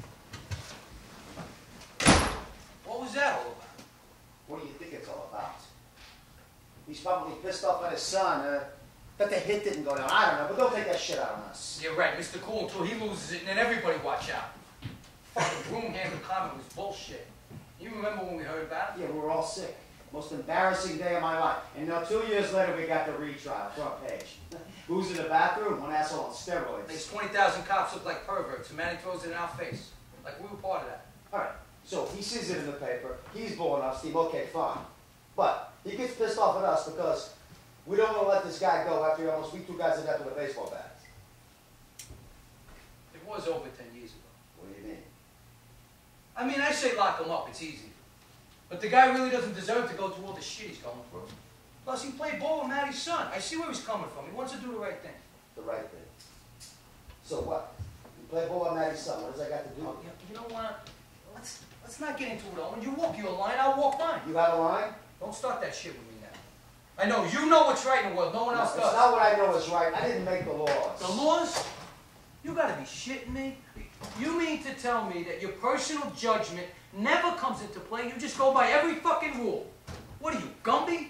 Billy. What was that all about? What do you think it's all about? He's probably pissed off at his son. Uh, that the hit didn't go down. I don't know, but don't take that shit out on us. You're right, Mister Cool, until he loses it, and then everybody watch out. Fucking broom handle comment was bullshit. You remember when we heard about it? Yeah, we were all sick. Most embarrassing day of my life. And now two years later, we got the retrial, front page. Who's in the bathroom? One asshole on steroids. Makes twenty thousand cops look like perverts, and Manny throws it in our face. Like we were part of that. All right, so he sees it in the paper. He's blowing off steam. Okay, fine. But he gets pissed off at us because we don't want to let this guy go after he almost beat two guys to death with a baseball bat. It was over ten years ago. What do you mean? I mean, I say lock him up. It's easy. But the guy really doesn't deserve to go through all the shit he's going through. Plus, he played ball with Matty's son. I see where he's coming from. He wants to do the right thing. The right thing. So what? You play ball with Matty's son. What does that got to do Oh, with it? you know what? Let's let's not get into it, Owen. You walk your line, I'll walk mine. You have a line? Don't start that shit with me now. I know you know what's right in the world. No one No, else it's does. not what I know is right. I didn't make the laws. The laws? You gotta be shitting me. You mean to tell me that your personal judgment never comes into play? You just go by every fucking rule. What are you, Gumby?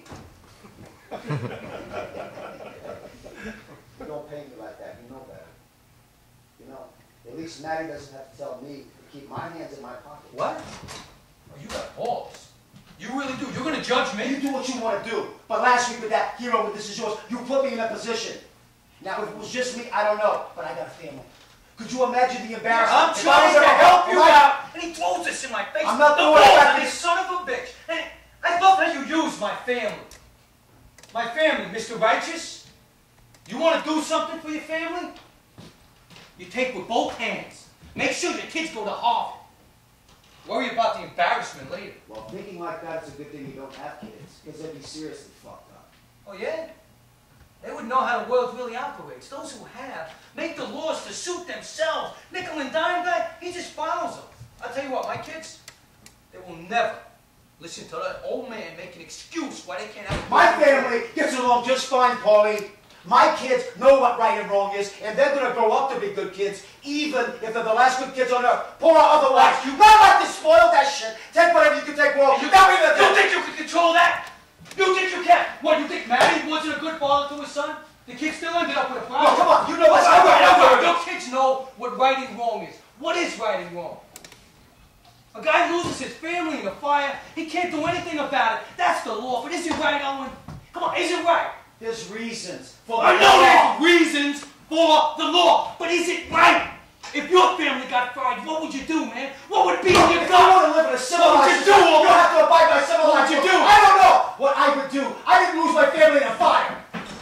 You don't pay me like that. You know better. You know, at least Matty doesn't have to tell me to keep my hands in my pocket. What? Oh, you got balls. You really do. You're gonna judge me? You do what you want to do. But last week with that hero with This Is Yours, you put me in that position. Now, if it was just me, I don't know. But I got a family. Could you imagine the embarrassment? I'm if I trying was to ever help you if I- out, and he throws this in my face. I'm not the doing balls that. of this son of a bitch. And I love how you use my family. My family, Mister Righteous. You want to do something for your family? You take with both hands. Make sure your kids go to Harvard. Worry about the embarrassment later. Well, thinking like that is a good thing you don't have kids, because they'd be seriously fucked up. Oh, yeah? They would know how the world really operates. Those who have make the laws to suit themselves. Nickel and dime guy, he just follows them. I'll tell you what, my kids, they will never listen to that old man make an excuse why they can't have a My family gets along just fine, Paulie. My kids know what right and wrong is, and they're going to grow up to be good kids, even if they're the last good kids on earth. Poor or otherwise. You not like to spoil that shit. Take whatever you can take, Walt. You, You got me the you think you can control that? You think you can? What, you think Matty wasn't a good father to his son? The kid still ended up with a problem. Oh, come on. You know what's All right. right, all right. right. Your kids know what right and wrong is. What is right and wrong? A guy loses his family in a fire. He can't do anything about it. That's the law. But is it right, Owen? Come on, is it right? There's reasons for the I know law. there's reasons for the law, but is it right? If your family got fired, what would you do, man? What would be in your If gut? you want to live in a civilized What would you do, society, Owen? you have to abide by civilized What would you laws. do? I don't know what I would do. I didn't lose my family in a fire.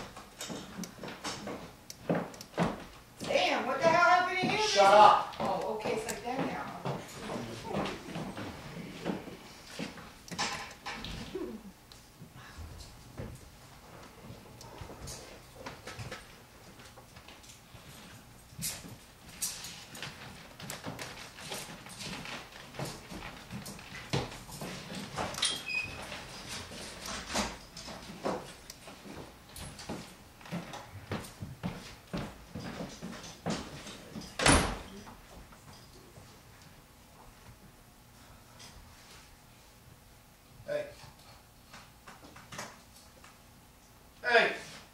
Damn, what the hell happened to you? Shut up. Oh, okay, it's like that now. Hey. Hey.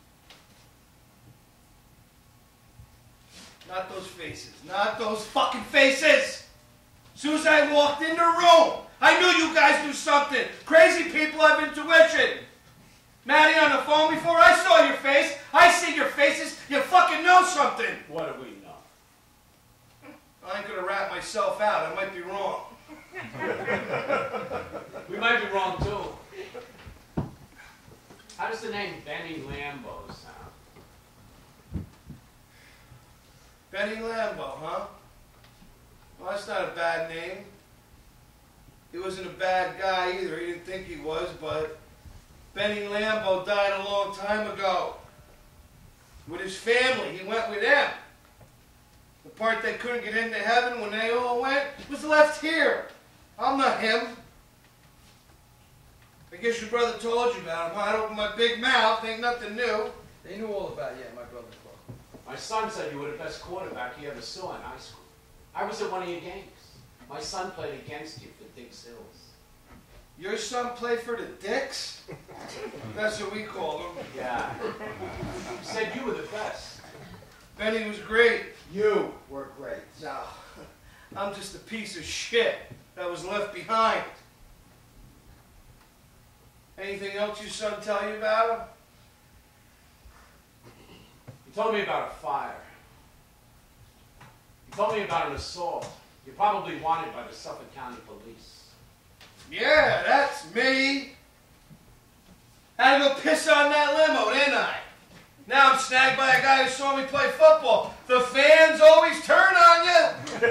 Not those faces. Not those fucking faces. As soon as I walked in the room, I knew you guys knew something. Crazy people have intuition. Maddie on the phone before I saw your face. I see your faces. You fucking know something. What do we know? I ain't gonna rat myself out. I might be wrong. We might be wrong too. How does the name Benny Lambo sound? Benny Lambo, huh? Well, that's not a bad name. He wasn't a bad guy either. He didn't think he was, but Benny Lambo died a long time ago. With his family, he went with them. The part that couldn't get into heaven when they all went was left here. I'm not him. I guess your brother told you about him. I opened my big mouth, ain't nothing new. They knew all about it, yeah, my brother Clark. My son said you were the best quarterback he ever saw in high school. I was at one of your games. My son played against you for Dix Hills. Your son played for the Dicks? That's what we call them. Yeah. He said you were the best. Benny was great. You were great. No, I'm just a piece of shit that was left behind. Anything else your son tell you about him? He told me about a fire. He told me about an assault. You're probably wanted by the Suffolk County Police. Yeah, that's me. Had to go piss on that limo, didn't I? Now I'm snagged by a guy who saw me play football. The fans always turn on you.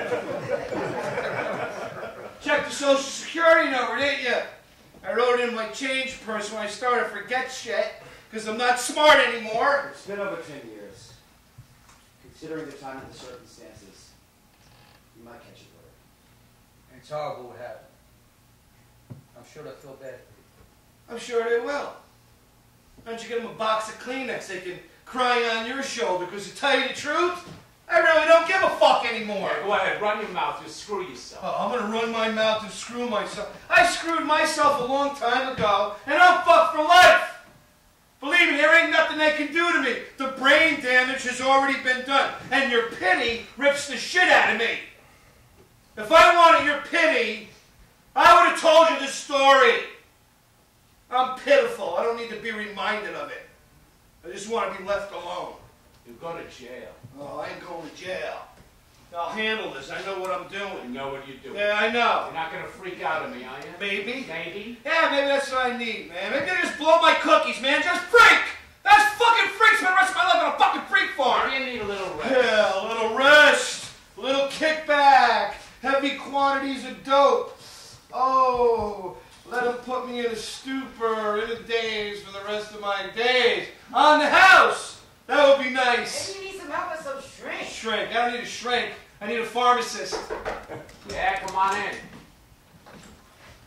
Check the social security number, didn't you? I wrote it in my change purse when I started to forget shit, because I'm not smart anymore. It's been over ten years. Considering the time and the circumstances, you might catch a break. And it's horrible what happened. I'm sure they'll feel bad for you. I'm sure they will. Why don't you get them a box of Kleenex? They can cry on your shoulder, because to tell you the truth, I really don't give a fuck anymore. Yeah, go ahead, run your mouth, just screw yourself. Oh, I'm gonna run my mouth and screw myself. I screwed myself a long time ago, and I'm fucked for life. Believe me, there ain't nothing they can do to me. The brain damage has already been done, and your pity rips the shit out of me. If I wanted your pity, I would have told you the story. I'm pitiful. I don't need to be reminded of it. I just want to be left alone. You go to jail. Oh, I ain't going to jail. I'll handle this. I know what I'm You doing. know what you're doing. Yeah, I know. You're not gonna freak out on me, are you? Maybe. Maybe? Yeah, maybe that's what I need, man. Maybe they just blow my cookies, man. Just freak! That's fucking freaks for the rest of my life on a fucking freak farm. Maybe you need a little rest. Yeah, a little rest. A little kickback. Heavy quantities of dope. Oh, let them put me in a stupor, in a daze for the rest of my days. On the house. That would be nice. Maybe you need some help with some shrink. Shrink. I don't need a shrink. I need a pharmacist. Yeah, come on in.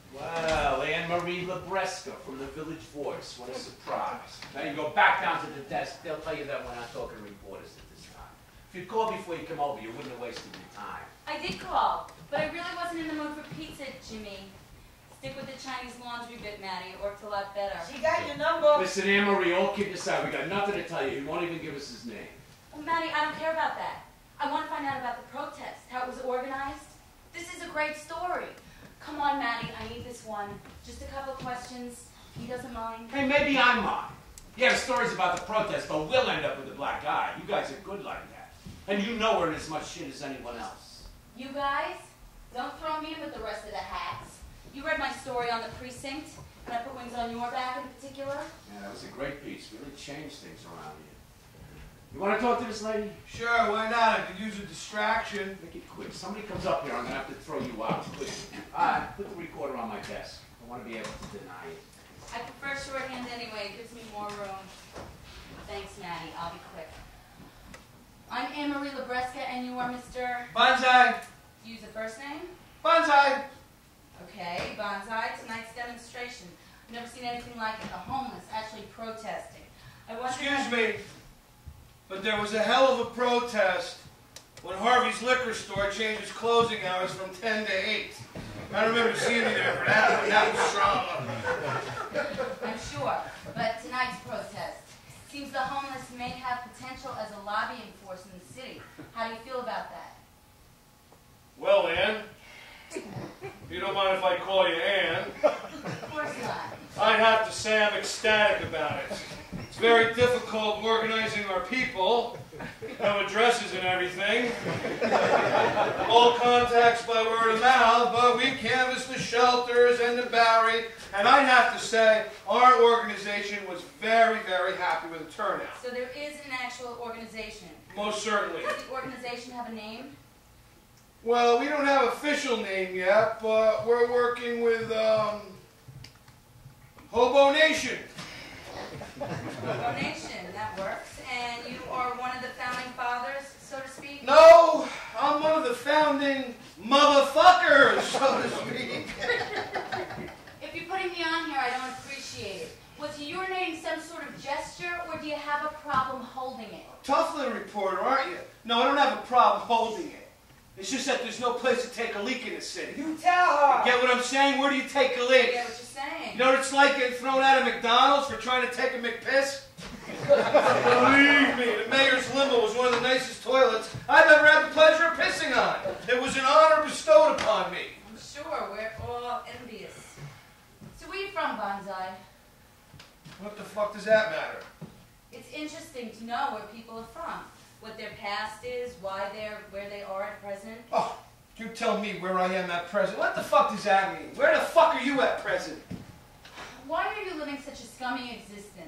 Well, Anne-Marie Labresca from the Village Voice. What a surprise. Now you go back down to the desk. They'll tell you that we're not talking to reporters at this time. If you'd called before you come over, you wouldn't have wasted your time. I did call, but I really wasn't in the mood for pizza, Jimmy. Stick with the Chinese laundry bit, Maddie. It worked a lot better. She got your number. Listen, Anne-Marie, all kidding aside, we got nothing to tell you. He won't even give us his name. Well, Maddie, I don't care about that. I want to find out about the protest, how it was organized. This is a great story. Come on, Maddie, I need this one. Just a couple of questions. He doesn't mind. Hey, maybe I mind. Yeah, the story's about the protest, but we'll end up with a black eye. You guys are good like that. And you know we're in as much shit as anyone else. You guys, don't throw me in with the rest of the hats. You read my story on the precinct, and I put wings on your back in particular. Yeah, that was a great piece. Really changed things around here. You want to talk to this lady? Sure, why not? I could use a distraction. Make it quick. Somebody comes up here, I'm going to have to throw you out. Quick. All right, put the recorder on my desk. I want to be able to deny it. I prefer shorthand anyway. It gives me more room. Thanks, Maddie. I'll be quick. I'm Anne-Marie Labresca, and you are Mister Banzai! Use a first name? Banzai! Okay, Banzai. Tonight's demonstration. I've never seen anything like it. The homeless actually protesting. I wonder Excuse me, but there was a hell of a protest when Harvey's liquor store changed its closing hours from ten to eight. I remember seeing you there for that one. That was strong. I'm sure, but tonight's protest. Seems the homeless may have potential as a lobbying force in the city. How do you feel about that? Well, Ann, if you don't mind if I call you Ann, Of course not. I'd have to say I'm ecstatic about it. It's very difficult organizing our people, have addresses and everything, all contacts by word of mouth, but we canvassed the shelters and the Bowery, and I'd have to say our organization was very, very happy with the turnout. So there is an actual organization. Most certainly. Does the organization have a name? Well, we don't have an official name yet, but we're working with um, Hobo Nation. Donation, that works. And you are one of the founding fathers, so to speak? No, I'm one of the founding motherfuckers, so to speak. If you're putting me on here, I don't appreciate it. Was urinating some sort of gesture, or do you have a problem holding it? Tough little reporter, aren't you? No, I don't have a problem holding it. It's just that there's no place to take a leak in the city. You tell her. Get what I'm saying? Where do you take a I leak? get what you're saying. You know what it's like getting thrown out of McDonald's for trying to take a McPiss? Believe me, the mayor's limo was one of the nicest toilets I've ever had the pleasure of pissing on. It was an honor bestowed upon me. I'm sure we're all envious. So where are you from, Banzai? What the fuck does that matter? It's interesting to know where people are from, what their past is, why they're where they are at present. Oh, you tell me where I am at present. What the fuck does that mean? Where the fuck are you at present? Why are you living such a scummy existence?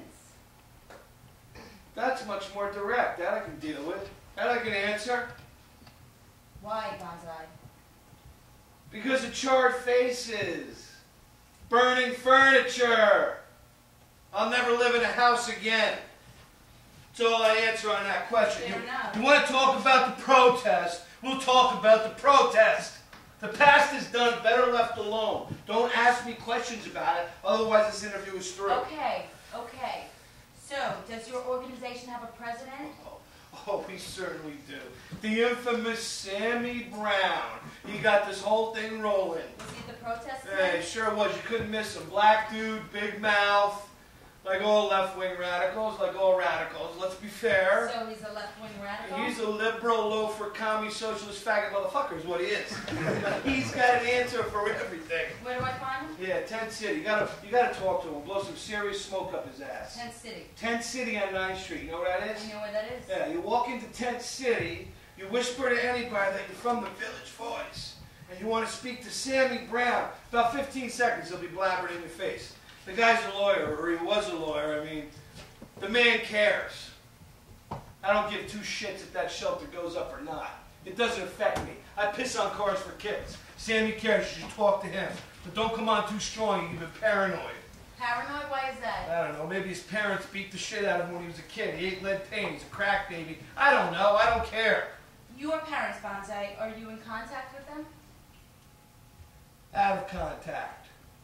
That's much more direct. That I can deal with. That I can answer. Why, Banzai? Because of charred faces. Burning furniture. I'll never live in a house again. That's all I answer on that question. Fair You, enough. you want to talk about the protest? We'll talk about the protest. The past is done. Better left alone. Don't ask me questions about it. Otherwise this interview is through. Okay, okay. So, does your organization have a president? Oh, oh, we certainly do. The infamous Sammy Brown. He got this whole thing rolling. Was he at the protest? Hey, sure was. You couldn't miss him. Black dude, big mouth. Like all left-wing radicals, like all radicals. Let's be fair. So he's a left-wing radical? He's a liberal, loafer, commie, socialist, faggot motherfucker is what he is. He's got an answer for everything. Where do I find him? Yeah, Tent City. You gotta, you gotta talk to him. Blow some serious smoke up his ass. Tent City. Tent City on ninth Street. You know where that is? You know where that is? Yeah, you walk into Tent City, you whisper to anybody that you're from the Village Voice, and you want to speak to Sammy Brown. About fifteen seconds, he'll be blabbering in your face. The guy's a lawyer, or he was a lawyer. I mean, the man cares. I don't give two shits if that shelter goes up or not. It doesn't affect me. I piss on cars for kids. Sammy cares. You should talk to him. But don't come on too strong. You've been paranoid. Paranoid? Why is that? I don't know. Maybe his parents beat the shit out of him when he was a kid. He ate lead paint. He's a crack baby. I don't know. I don't care. Your parents, Banzai, are you in contact with them? Out of contact.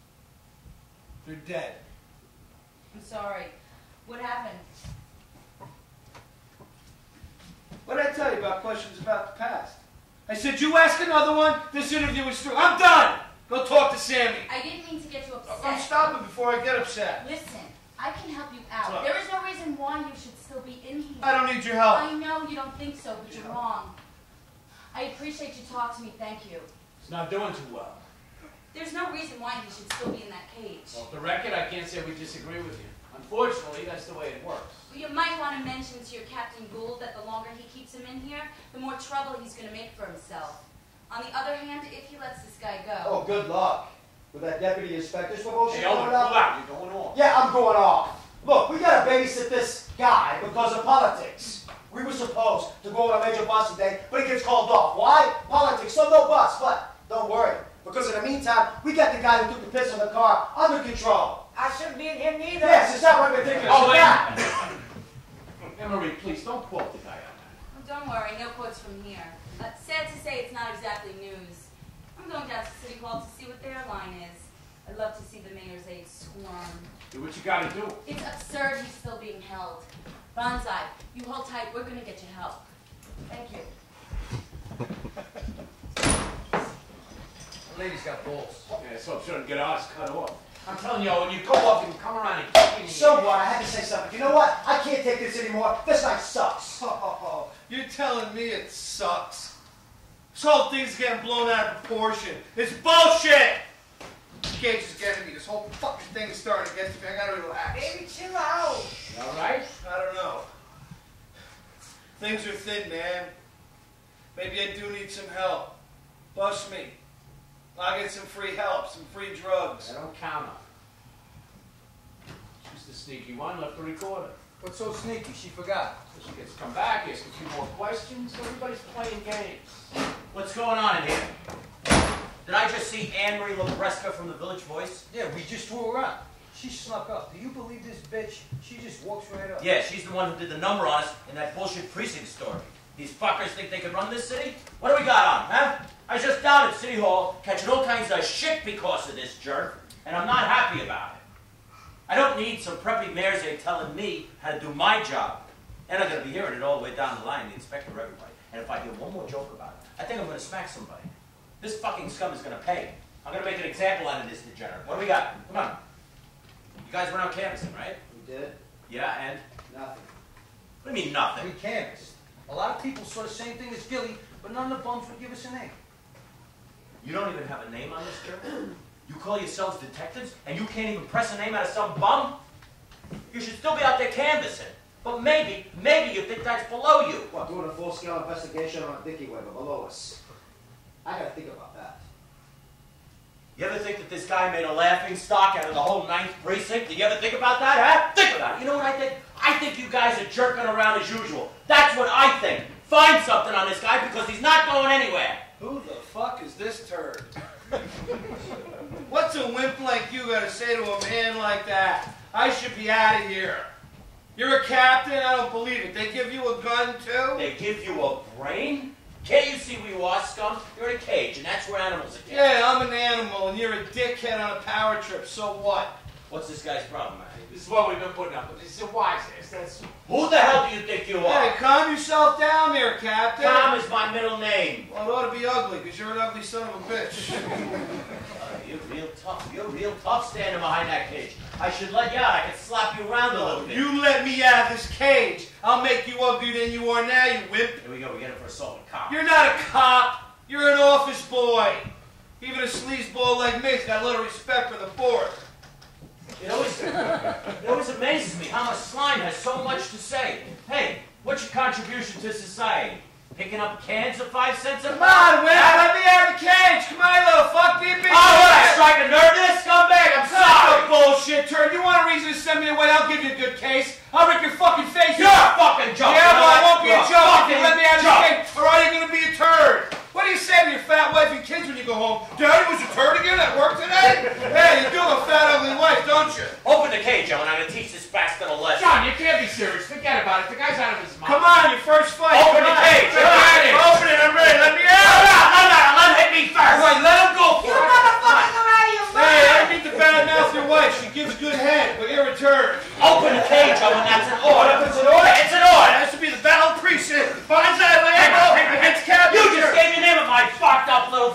They're dead. I'm sorry. What happened? What did I tell you about questions about the past? I said, you ask another one, this interview is through. I'm done! Go talk to Sammy. I didn't mean to get you upset. I'm stopping before I get upset. Listen, I can help you out. Look. There is no reason why you should still be in here. I don't need your help. I know you don't think so, but you're wrong. I appreciate you talking to me, thank you. He's not doing too well. There's no reason why he should still be in that cage. Well, for the record, I can't say we disagree with you. Unfortunately, that's the way it works. Well, you might want to mention to your Captain Gould that the longer he keeps him in here, the more trouble he's going to make for himself. On the other hand, if he lets this guy go... Oh, good luck. With that deputy inspector's promotion Hey, Elmer, coming pull up. out. You're going on. Yeah, I'm going off. Look, we gotta babysit this guy because of politics. We were supposed to go on a major bus today, but it gets called off. Why? Politics, so no bus. But don't worry, because in the meantime, we got the guy who took the piss on the car under control. I shouldn't be in here neither. Yes, is that what we're thinking? Oh, wait. Yeah. Emery, please, don't quote the guy on that. Well, don't worry, no quotes from here. Uh, sad to say, it's not exactly news. I'm going down to City Hall to see what their line is. I'd love to see the mayor's aide squirm. Do what you gotta do. It's absurd he's still being held. Banzai, you hold tight, we're gonna get you help. Thank you. The lady's got balls. Yeah, so I'm sure to get ours cut off. I'm telling you, when you go up and come around and kick me. So what? I had to say something. You know what? I can't take this anymore. This night sucks. Oh, you're telling me it sucks? This whole thing's getting blown out of proportion. It's bullshit! Cage is getting me. This whole fucking thing is starting to get to me. I gotta relax. Baby, chill out. You all right? I don't know. Things are thin, man. Maybe I do need some help. Bust me. I'll get some free help, some free drugs. I don't count on it. She's the sneaky one, left the recorder. What's so sneaky? She forgot. So she gets to come back, ask a few more questions. Everybody's playing games. What's going on in here? Did I just see Anne-Marie Labresca from the Village Voice? Yeah, we just threw her out. She snuck up. Do you believe this bitch? She just walks right up. Yeah, she's the one who did the number on us in that bullshit precinct story. These fuckers think they could run this city? What do we got on, huh? I was just down at City Hall catching all kinds of shit because of this jerk, and I'm not happy about it. I don't need some preppy mayor's aide telling me how to do my job. And I'm going to be hearing it all the way down the line, the inspector, everybody. And if I hear one more joke about it, I think I'm going to smack somebody. This fucking scum is going to pay. I'm going to make an example out of this degenerate. What do we got? Come on. You guys went out canvassing, right? We did? Yeah, and? Nothing. What do you mean nothing? We canvassed. A lot of people saw the same thing as Gilly, but none of the bums would give us a name. You don't even have a name on this jerk? You call yourselves detectives, and you can't even press a name out of some bum? You should still be out there canvassing. But maybe, maybe you think that's below you. What, doing a full-scale investigation on a Dicky Weber below us? I gotta think about that. You ever think that this guy made a laughing stock out of the whole ninth precinct? Did you ever think about that, huh? Think about it. You know what I think? I think you guys are jerking around as usual. That's what I think. Find something on this guy because he's not going anywhere. Who the fuck is this turd? What's a wimp like you gotta say to a man like that? I should be out of here. You're a captain? I don't believe it. They give you a gun, too? They give you a brain? Can't you see where you are, scum? You're in a cage, and that's where animals are kept. Yeah, I'm an animal, and you're a dickhead on a power trip. So what? What's this guy's problem, man? This is what we've been putting up with. This is a wise ass. That's... Who the hell do you think you are? Hey, calm yourself down there, Captain. Tom is my middle name. Well, it ought to be ugly, because you're an ugly son of a bitch. Uh, you're real tough. You're real tough standing behind that cage. I should let you out. I could slap you around a little bit. You let me out of this cage, I'll make you uglier than you are now, you wimp. Here we go. We get him for assault with cop. You're not a cop. You're an office boy. Even a sleazeball like me's got a little respect for the board. It always, it always amazes me how much slime has so much to say. Hey, what's your contribution to society? Picking up cans of five cents a Come on, Wimp, let me out of the cage. Come on, you little fuck me. Oh, what, I strike a nerve this scumbag? I'm Stop sorry. the bullshit, turd. You want a reason to send me away? I'll give you a good case. I'll rip your fucking face. You're a fucking joke. Yeah, but I won't be a You're joke if you fucking let me out of joke. the cage, or are you going to be a turd? What do you say to your fat wife and kids when you go home? Daddy was a turd again at work today? Hey, you do have a fat, ugly wife, don't you? Open the cage, Ellen. I'm going to teach this bastard a lesson. John, you can't be serious. Forget about it. The guy's out of his mind. Come on, your first fight. Open Come the on. cage. Come on. Open it. I'm ready. Let me No, out. no, no, no. Let him hit me first. All right, let him go You for it. motherfuckers are out of your Hey, I mind. need to badmouth your wife. She gives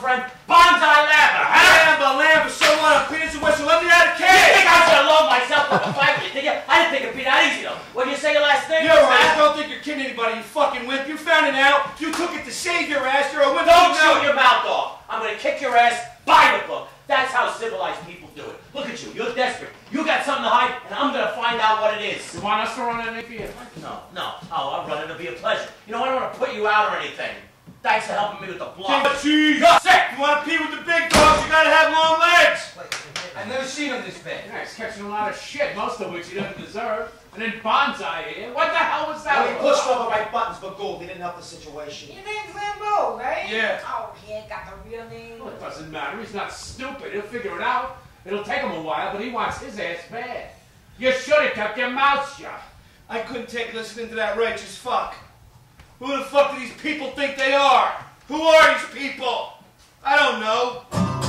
friend, Banzai Lamba, huh? Lamba, Lamba, so what? I'm Peter's and Western. Let me out of You cage. think I was gonna load myself with a fight with you, did you? I didn't think it'd be that easy, though. What did you say your last name You're was, right. huh? Don't think you're kidding anybody, you fucking wimp. You found it out. You took it to save your ass. You're a wimp. Don't you shoot know. your mouth off. I'm gonna kick your ass by the book. That's how civilized people do it. Look at you. You're desperate. You got something to hide, and I'm gonna find out what it is. You want us to run an A P S? No, no. Oh, I'll run it. It'll be a pleasure. You know, I don't want to put you out or anything. Thanks for helping me with the block. Cheese. You're sick. You want to pee with the big dogs, you gotta have long legs. I've never seen him this bad. Yeah, he's catching a lot of shit, most of which he doesn't deserve. And then Banzai here. What the hell was that? Well, he pushed all the right buttons, but gold. He didn't help the situation. Your name's Limbo, right? Yeah. Oh, he ain't got the real name. Well, it doesn't matter. He's not stupid. He'll figure it out. It'll take him a while, but he wants his ass bad. You should have kept your mouth shut. I couldn't take listening to that righteous fuck. Who the fuck do these people think they are? Who are these people? I don't know.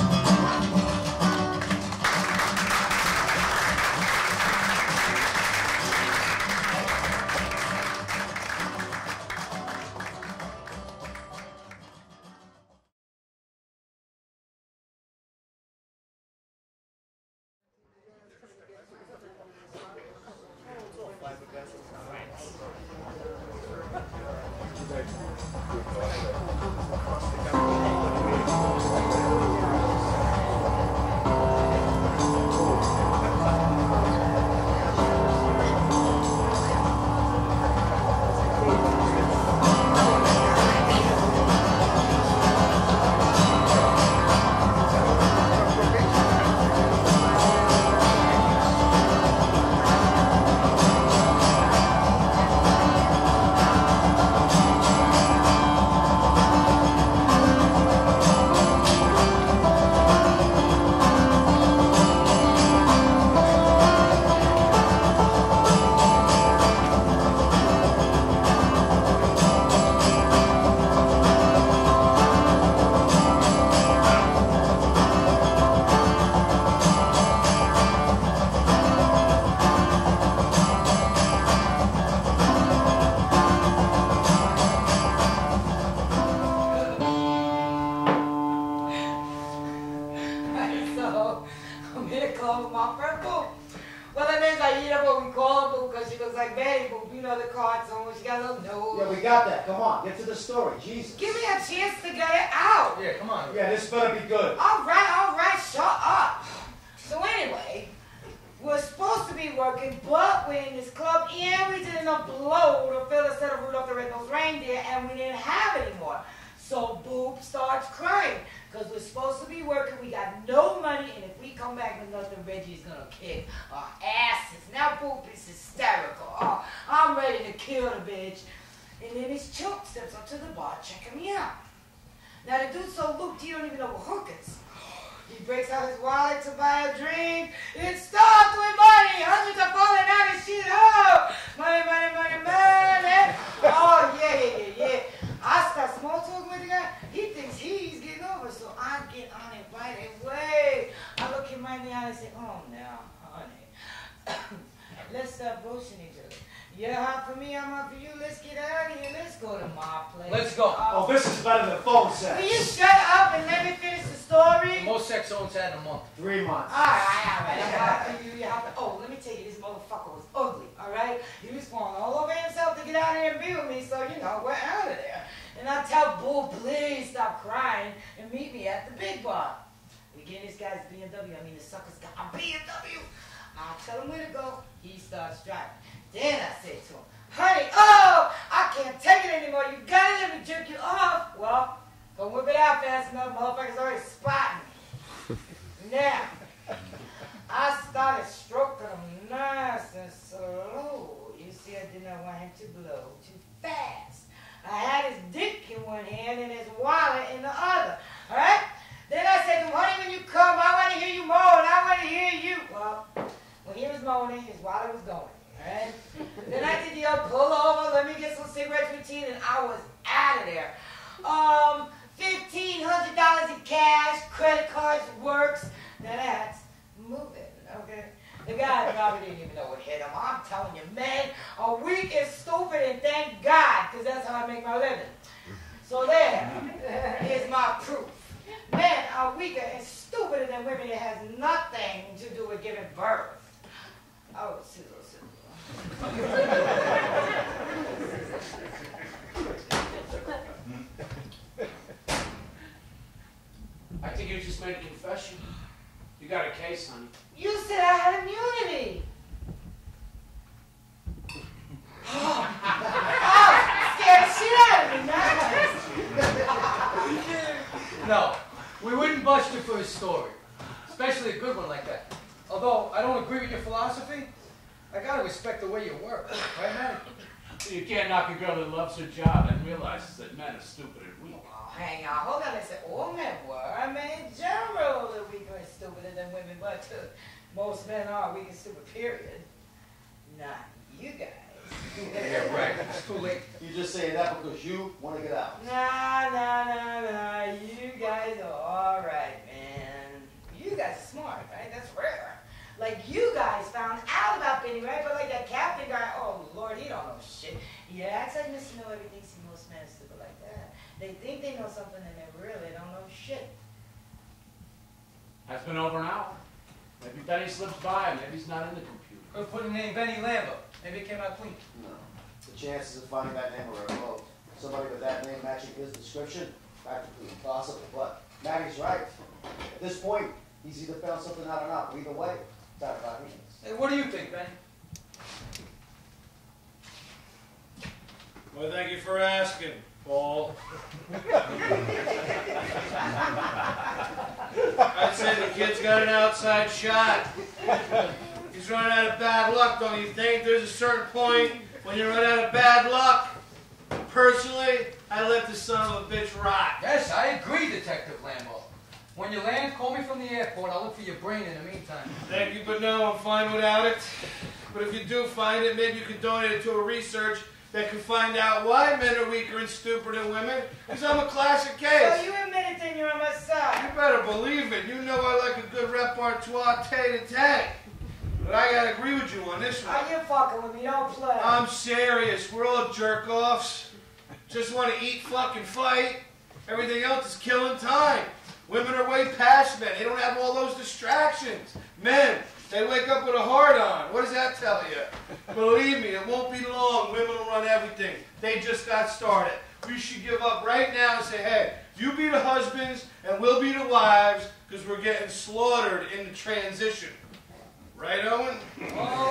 Yeah, we got that. Come on, get to the story. Jesus. Give me a chance to get it out. Yeah, come on. Yeah, this better be good. All right, all right, shut up. So anyway, we're supposed to be working, but we're in this club and we didn't upload or fill a set of Rudolph the Red-Nosed Reindeer and we didn't have any more. So Boop starts crying because we're supposed to be working, we got no money, and if we come back with nothing, Reggie's gonna kick our asses. Now Boop is hysterical. Oh, I'm ready to kill the bitch. And then his chump steps up to the bar checking me out. Now the dude's so looped he don't even know what hookers. He breaks out his wallet to buy a drink. It's stuffed with money. Hundreds are falling out of shit. Oh, money, money, money, money. Oh, yeah, yeah, yeah, yeah. I start small talking with the guy. He thinks he's getting over, so I get on it right away. I look him right in the eye and say, oh, now, honey, let's stop roasting each other. You're hot for me, I'm hot for you. Let's get out of here. Let's go to my place. Let's go. Oh, this is better than phone sex. Will you shut up and let me finish the story? The most sex someone's had in a month. Three months. All right, all right. I'm hot for you. You're hot for... Oh, let me tell you, this motherfucker was ugly, all right? He was falling all over himself to get out of here and be with me, so, you know, we're out of there. And I tell Bull, please stop crying and meet me at the big bar. We get in this guy's B M W. I mean, the sucker's got a B M W. I tell him where to go. He starts driving. Then I say to him, honey, oh, I can't take it anymore. You gotta let me jerk you off. Well, don't whip it out fast enough. Motherfucker's already spotting me. Now, I started stroking him nice and slow. You see, I did not want him to blow too fast. I had his dick in one hand and his wallet in the other. All right? Then I said to him, honey, when you come, I want to hear you moan. I want to hear you. Well, when he was moaning, his wallet was going. Right? Then I did the old pull over, let me get some cigarettes routine, and I was out of there. Um, fifteen hundred dollars in cash, credit cards, works. Now that's moving, okay? The guy probably didn't even know what hit him. I'm telling you, man, a week is stupid, and thank God, because that's how I make my living. So there is my proof. are weaker and stupider than women. It has nothing to do with giving birth. Oh, sizzle, sizzle. I think you just made a confession. You got a case, honey. You said I had immunity. Oh, scared the shit out of me, man. No, we wouldn't bust you for a story, especially a good one like that. Although I don't agree with your philosophy, I gotta respect the way you work, right, man? You can't knock a girl that loves her job and realizes that men are stupid and weak. Oh, hang on, hold on a second. All men were. I mean, in general, they're weaker and stupider than women, but uh, most men are weak and stupid, period. Not you guys. Yeah, right. It's too late. You just saying that because you want to get out. Nah, nah, nah, nah. You guys are all right, man. You guys are smart, right? That's rare. Like, you guys found out about Benny, right? But like that captain guy, oh, Lord, he don't know shit. He acts like Mister Know Everything. See, most men are stupid like that. They think they know something and they really don't know shit. Has been over an hour. Maybe Benny slips by, maybe he's not in the computer. Could put the name Benny Lambo. Maybe it came out clean. No. The chances of finding that name are remote. Somebody with that name matching his description, practically impossible. But Maddie's right. At this point, he's either found something out or not. Either way, it's out of our hands. Hey, what do you think, Benny? Well, thank you for asking, Paul. I'd say the kid's got an outside shot. He's running out of bad luck, don't you think? There's a certain point when you run out of bad luck. Personally, I let the son of a bitch rot. Yes, I agree, Detective Lambo. When you land, call me from the airport. I'll look for your brain in the meantime. Thank you, but no, I'm fine without it. But if you do find it, maybe you can donate it to a research that can find out why men are weaker and stupider than women, because I'm a classic case. So you admit it, then you're on my side. You better believe it. You know I like a good repertoire tete-a-tete. But I gotta agree with you on this one. Are you fucking with me? Don't play. I'm serious. We're all jerk-offs. Just want to eat, fucking fight. Everything else is killing time. Women are way past men. They don't have all those distractions. Men, they wake up with a heart on. What does that tell you? Believe me, it won't be long. Women will run everything. They just got started. We should give up right now and say, hey, you be the husbands and we'll be the wives because we're getting slaughtered in the transition. Right, Owen? Oh.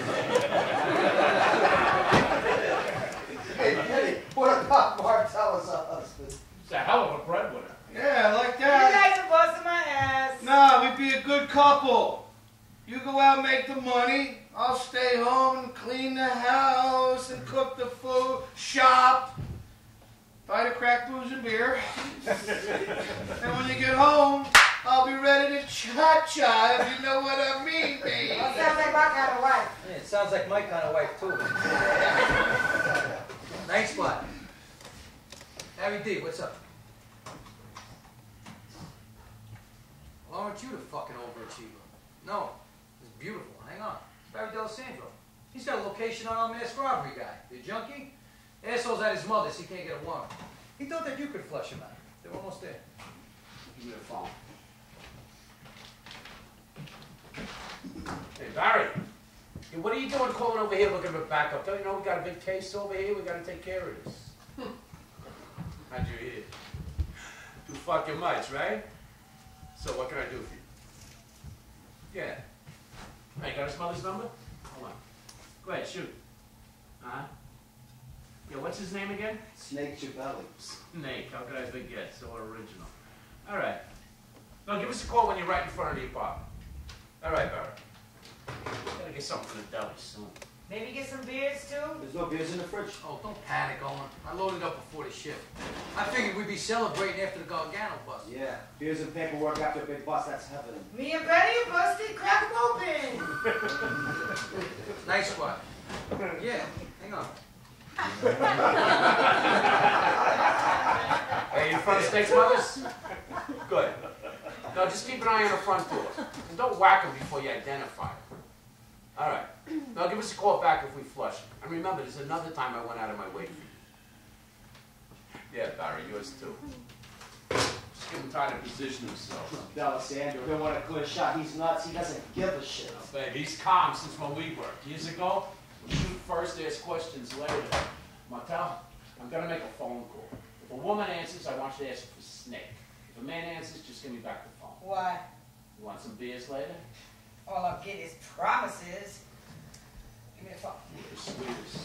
Hey, Penny, what about Martella's husband? He's a hell of a breadwinner. Yeah, like You that. guys are busting my ass. Nah, we'd be a good couple. You go out and make the money. I'll stay home and clean the house and cook the food, shop, buy the crack, booze, and beer. And when you get home, I'll be ready to cha-cha, if you know what I mean, baby. That sounds like my kind of wife. Yeah, it sounds like my kind of wife, too. Nice spot. Harry D, what's up? Well, aren't you the fucking overachiever? No, it's beautiful. Hang on. It's Barry D'Alessandro. He's got a location on our masked robbery guy. The junkie? Asshole's at his mother's. He can't get a warrant. He thought that you could flush him out. They're almost there. Give me the phone. Hey, Barry. Hey, what are you doing calling over here looking for backup? Don't you know we got a big case over here? We got to take care of this. How'd you hear? Two fucking mites, right? So what can I do for you? Yeah. Hey, got his mother's number? Hold on. Go ahead, shoot. Uh-huh. Yeah, what's his name again? Snake Chibelli. Snake. How could I forget? So original. All right. No, give us a call when you're right in front of the apartment. All right, Barry. Gotta get something from the deli soon. Maybe get some beers, too? There's no beers in the fridge. Oh, don't panic, Owen. I loaded up before the shift. I figured we'd be celebrating after the Gargano bust. Yeah, beers and paperwork after a big bust, that's heaven. Me and Betty are busted. Crack them open. Nice one. Yeah, hang on. Hey, you in front of Snake's mother's? Good. No, just keep an eye on the front door. And don't whack them before you identify them. All right. Now give us a call back if we flush. And remember, there's another time I went out of my way for you. Yeah, Barry, yours too. Just give him trying to position himself. D'Alessandro, he'll want a clear shot. He's nuts. He doesn't give a shit. Now, babe, he's calm since when we worked. Years ago, we shoot first, ask questions later. Martel, I'm gonna make a phone call. If a woman answers, I want you to ask for Snake. If a man answers, just give me back the phone. Why? You want some beers later? All I'll get is promises. Give me the phone. You're the sweetest.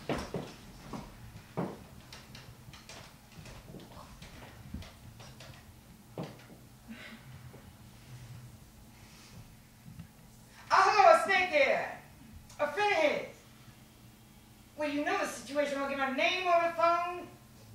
Oh, hello, a Snake there. A friend of his. Well, you know the situation. I'll get my name on the phone.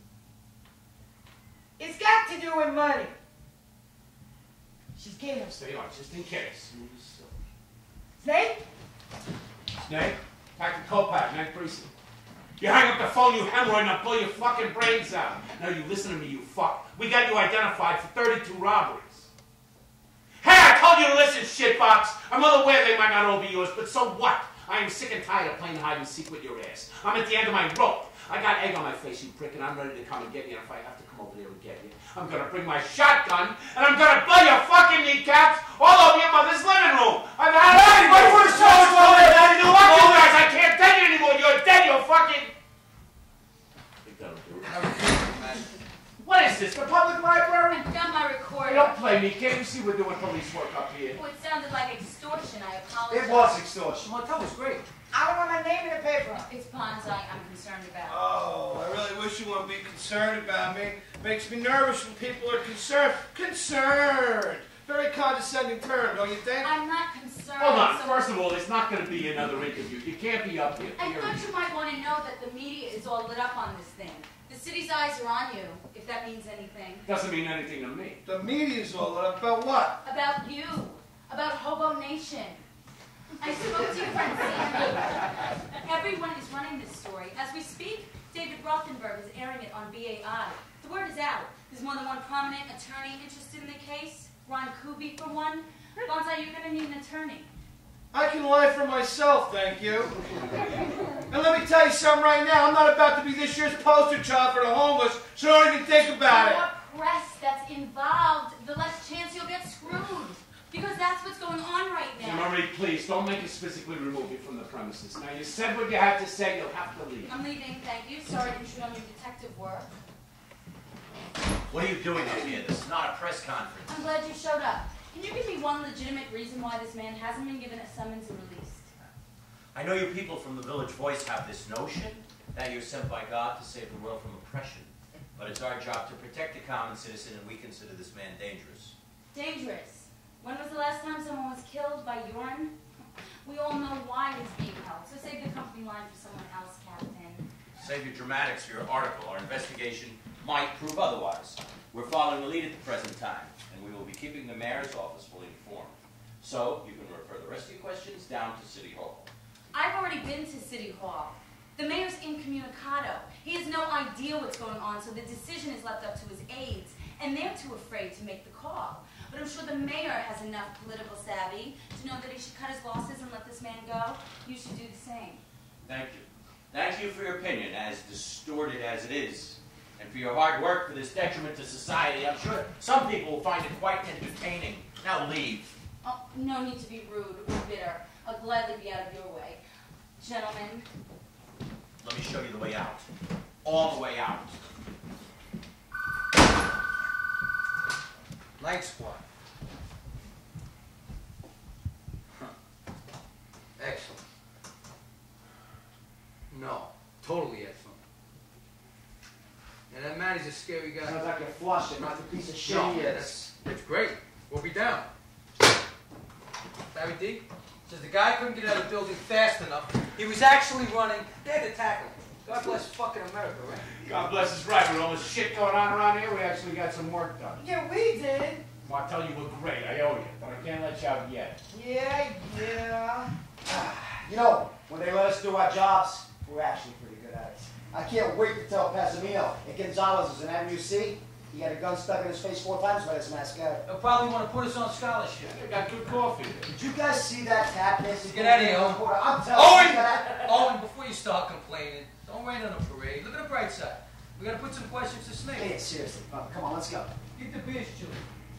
It's got to do with money. She's getting him. Stay on, just in case. Snake? Snake, pack the coat pack, next precinct. You hang up the phone, you hemorrhoid, and I'll blow your fucking brains out. Now you listen to me, you fuck. We got you identified for thirty-two robberies. Hey, I told you to listen, shitbox. I'm well aware they might not all be yours, but so what? I am sick and tired of playing hide and seek with your ass. I'm at the end of my rope. I got egg on my face, you prick, and I'm ready to come and get you. And if I have to come over there and get you, I'm gonna bring my shotgun, and I'm gonna blow your fucking kneecaps all over your mother's living room. I've had it. What was so Fuck you guys, I can't take it anymore. You're dead, you're fucking... What is this, the public library? I found my recorder. Don't play me, can't you see we're doing police work up here? Oh, it sounded like extortion. I apologize. It was extortion. Martel was great. I don't want my name in the paper. It's Banzai I'm concerned about. Oh, I really wish you wouldn't be concerned about me. Makes me nervous when people are concerned. Concerned! Very condescending term, don't you think? I'm not concerned. Hold on, so first of all, it's not going to be another interview. You can't be up here. I thought you might want to know that the media is all lit up on this thing. The city's eyes are on you, if that means anything. Doesn't mean anything to me. The media's all up about what? About you. About Hobo Nation. I spoke to your friend Santo. Everyone is running this story. As we speak, David Rothenberg is airing it on B A I. The word is out. There's more than one prominent attorney interested in the case. Ron Kuby, for one. Banzai, you're going to need an attorney. I can lie for myself, thank you. And let me tell you something right now. I'm not about to be this year's poster child for the homeless, so don't even think about The it. more press that's involved, the less chance you'll get screwed. Because that's what's going on right now. Marie, please, don't make us physically remove you from the premises. Now, you said what you had to say. You'll have to leave. I'm leaving, thank you. Sorry to intrude on your detective work. What are you doing up here? This is not a press conference. I'm glad you showed up. Can you give me one legitimate reason why this man hasn't been given a summons and released? I know you people from the Village Voice have this notion that you're sent by God to save the world from oppression. But it's our job to protect the common citizen, and we consider this man dangerous. Dangerous. When was the last time someone was killed by urine? We all know why he's being held, so save the company line for someone else, Captain. Save your dramatics for your article. Our investigation might prove otherwise. We're following the lead at the present time, and we will be keeping the mayor's office fully informed. So, you can refer the rest of your questions down to City Hall. I've already been to City Hall. The mayor's incommunicado. He has no idea what's going on, so the decision is left up to his aides, and they're too afraid to make the call. But I'm sure the mayor has enough political savvy to know that he should cut his losses and let this man go. You should do the same. Thank you. Thank you for your opinion, as distorted as it is, and for your hard work for this detriment to society. I'm sure some people will find it quite entertaining. Now leave. Oh, no need to be rude or bitter. I'll gladly be out of your way. Gentlemen. Let me show you the way out. All the way out. Night squad. Huh. Excellent. No, totally excellent. And that Matty's a scary guy. Sounds like you're flushing, not the piece of shit No, he yeah, is. that's, that's great. We'll be down. Barry D says the guy couldn't get out of the building fast enough. He was actually running. They had to tackle him. God bless fucking America, right? God bless us right. With all this shit going on around here, we actually got some work done. Yeah, we did. Well, I tell you, we're great. I owe you. But I can't let you out yet. Yeah, yeah. You know, when they let us do our jobs, we're actually pretty good at it. I can't wait to tell Pasamino that Gonzalez is an N Y C. He had a gun stuck in his face four times by this mascot. They'll probably want to put us on scholarship. We got good coffee. Did you guys see that tap dancing? Get out of here, Owen. I'm telling you Owen! that. Owen, before you start complaining, don't rain on a parade. Look at the bright side. We gotta put some questions to Snake. Hey, seriously, come on, let's go. Get the beers, Julie.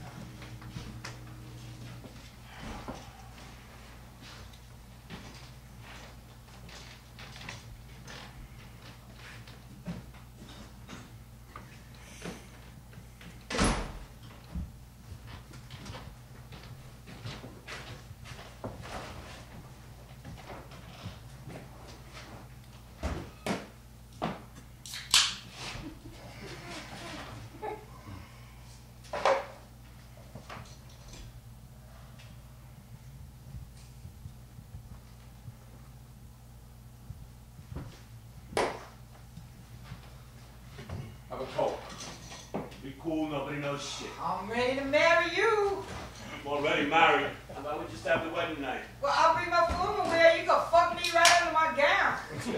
Have a coke. Be cool, nobody knows shit. I'm ready to marry you. I'm already married. How about we just have the wedding night? Well, I'll bring my formal wear. You can fuck me right under my gown.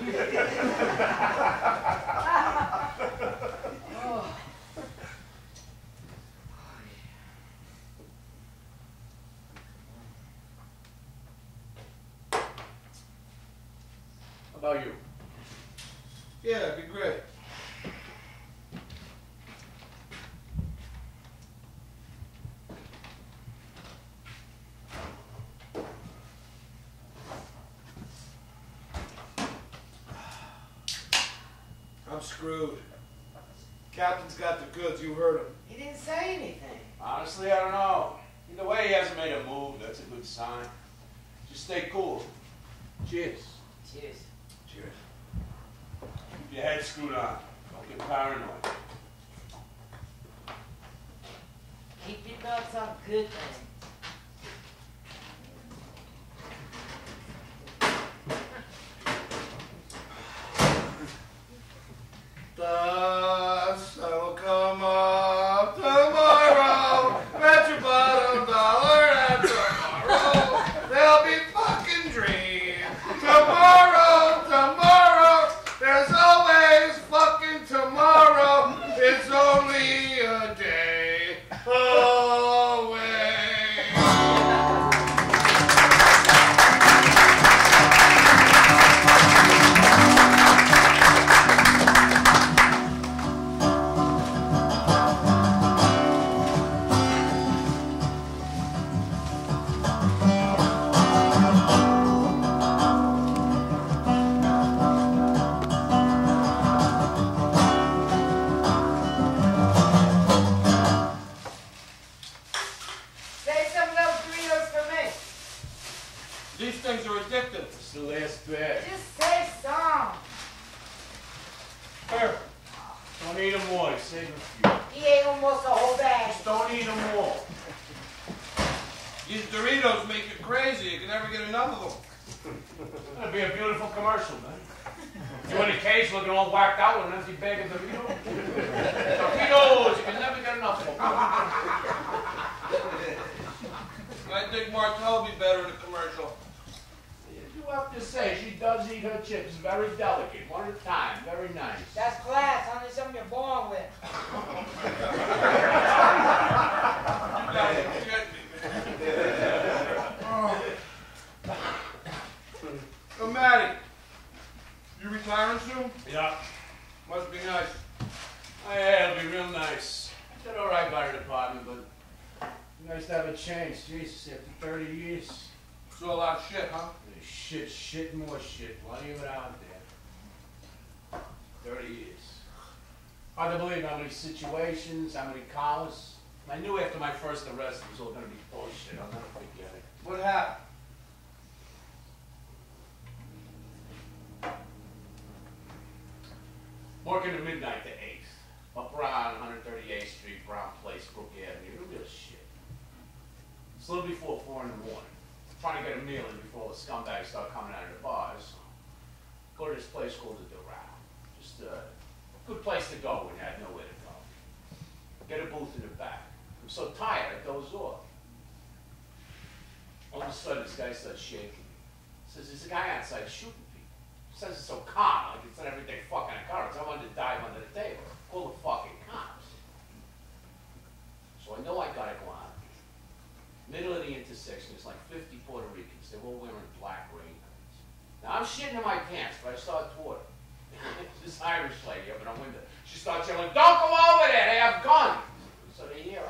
Oh. How about you? Yeah, that'd be great. I'm screwed. Captain's got the goods, you heard him. He didn't say anything. Honestly, I don't know. Either way, he hasn't made a move. That's a good sign. Just stay cool. Cheers. Cheers. Cheers. Keep your head screwed on. Don't get paranoid. Keep your thoughts on good things. The sun will come up tomorrow. Bet your bottom dollar and tomorrow there'll be fucking dreams. Tomorrow, tomorrow, there's always fucking tomorrow. It's only a day away. Say some of those Doritos for me. These things are addictive. It's the last bag. Just say some. Here. Don't eat them all. Save a few. He ate almost the whole bag. Just don't eat them all. These Doritos make you crazy. You can never get enough of them. That'd be a beautiful commercial, man. You in a cage looking all whacked out with an empty bag of Doritos? Doritos! You can never get enough of them. I think Martell would be better in a commercial. You have to say, she does eat her chips very delicate, one at a time, very nice. That's class, honey. Something you're born with. Oh, Matty, you retiring soon? Yeah. Must be nice. Oh, yeah, it'll be real nice. I did all right by the department, but nice to have a change. Jesus, after thirty years. So a lot of shit, huh? Shit, shit, more shit. Plenty of it out there. thirty years. Hard to believe how many situations, how many collars. I knew after my first arrest it was all going to be bullshit. I'll never forget it. What happened? Working at midnight to eighth. Up around one thirty-eighth Street, Brown Place, Brook Avenue. Real shit. It's a little before four in the morning. Trying to get a meal in before the scumbags start coming out of the bars. Go to this place called the Doral. Just a good place to go when you had nowhere to go. Get a booth in the back. I'm so tired, I doze off. All of a sudden, this guy starts shaking. Says, there's a guy outside shooting people. Says it so calm, like it's an everyday fucking occurrence. I wanted to dive under the table. Call the fucking cops. So I know I gotta go out. Middle of the intersection, there's like fifty Puerto Ricans. They're all wearing black raincoats. Now I'm shitting in my pants, but I start toward this Irish lady up in a window. She starts yelling, "Don't go over there! They have guns!" So they hear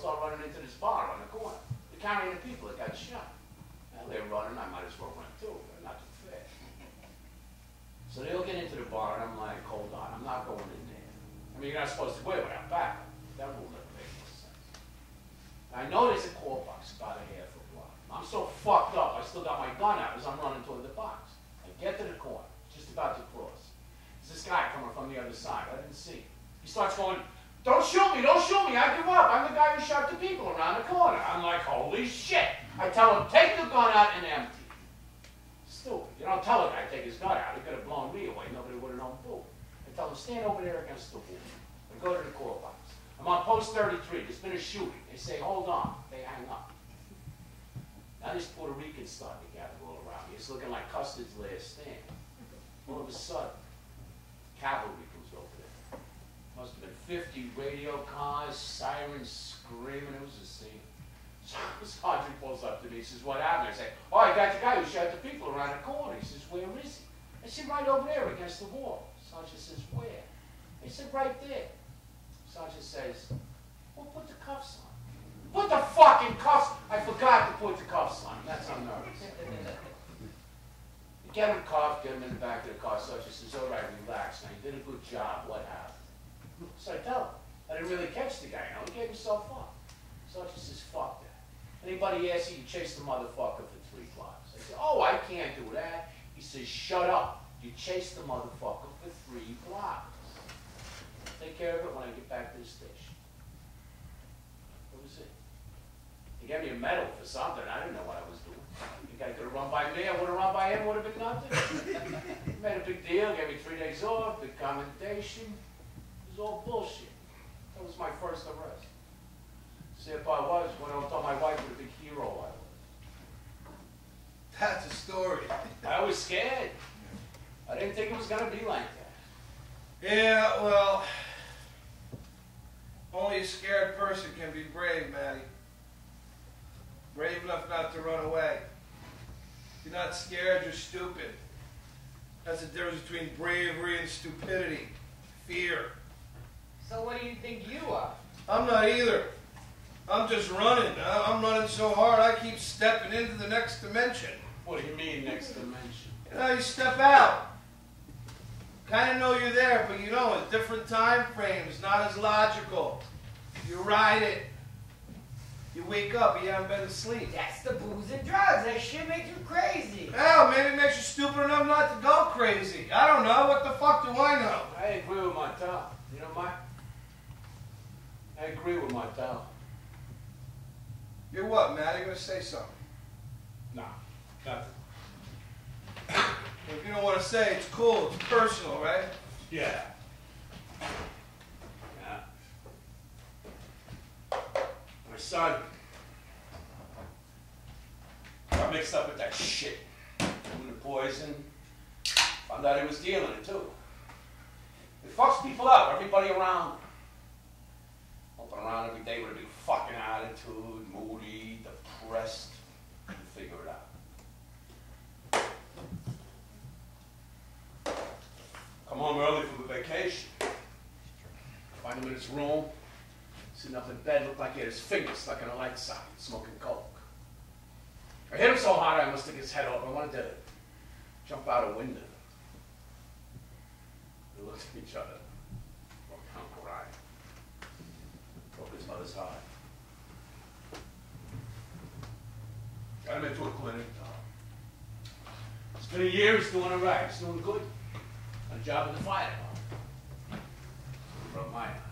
start running into this bar on the corner. They're carrying the people that got shot. Well, they're running, I might as well run too. They're not too fast. So they all get into the bar, and I'm like, hold on, I'm not going in there. I mean, you're not supposed to go in without backup. That rule doesn't make no sense. I know there's a call box about a half a block. I'm so fucked up, I still got my gun out as I'm running toward the box. I get to the corner, just about to cross. There's this guy coming from the other side. I didn't see him. He starts going, don't shoot me, don't shoot me, I give up. I'm the guy who shot the people around the corner. I'm like, holy shit. I tell him, take the gun out and empty. Stupid. You don't tell a guy to take his gun out. He could have blown me away. Nobody would have known who. I tell him, stand over there against the wall. I go to the call box. I'm on post thirty-three. There's been a shooting. They say, hold on. They hang up. Now these Puerto Ricans start to gather all around me. It's looking like Custard's last stand. All of a sudden, cavalry comes over there. Must have been fifty radio cars, sirens screaming. It was a scene. So Sergeant pulls up to me. He says, what happened? I say, oh, I got the guy who shot the people around the corner. He says, where is he? I said, right over there against the wall. Sergeant says, where? I said, right there. Sergeant says, well, put the cuffs on. Put the fucking cuffs. I forgot to put the cuffs on. That's how nervous. You get him cuffed, get him in the back of the car. Sergeant says, all right, relax. Now, you did a good job. What happened? So I tell him, I didn't really catch the guy. You know, he gave himself up. Sergeant says, fuck that. Anybody asks you, you chase the motherfucker for three blocks. I said, oh, I can't do that. He says, shut up. You chase the motherfucker for three blocks. Take care of it when I get back to the station. That was it. He gave me a medal for something. I didn't know what I was doing. You guy could have run by me. I would have run by him. Would have been nothing. He made a big deal. Gave me three days off. Big commendation. It was all bullshit. That was my first arrest. See, if I was, when I told my wife what a big hero I was. That's a story. I was scared. I didn't think it was going to be like that. Yeah, well, only a scared person can be brave, Matty. Brave enough not to run away. If you're not scared, you're stupid. That's the difference between bravery and stupidity. Fear. So what do you think you are? I'm not either. I'm just running. I'm running so hard I keep stepping into the next dimension. What do you mean, next dimension? You know, you step out. Kind of know you're there, but you know, it's different time frames, not as logical. You ride it. You wake up, you haven't been asleep. That's the booze and drugs. That shit makes you crazy. Hell, maybe it makes you stupid enough not to go crazy. I don't know. What the fuck do I know? I agree with my Martel. You know, Mike? I agree with my Martel. You're what, Matt? You gonna say something? No, nothing. If you don't want to say, it's cool. It's personal, right? Yeah. Yeah. My son got mixed up with that shit. Doing the poison. Found out he was dealing it too. It fucks people up, everybody around him. Open around every day with a big fucking attitude, moody, depressed. You figure it out. Come home early from a vacation. Find him in his room, sitting up in bed, looked like he had his fingers stuck in a light socket, smoking coke. I hit him so hard I almost took his head off. I wanted to jump out a window. We looked at each other, broke down crying. Broke his mother's heart. Got him into a clinic. It's been a year, he's doing all right, he's doing good. A job in the fire department. Broke my heart.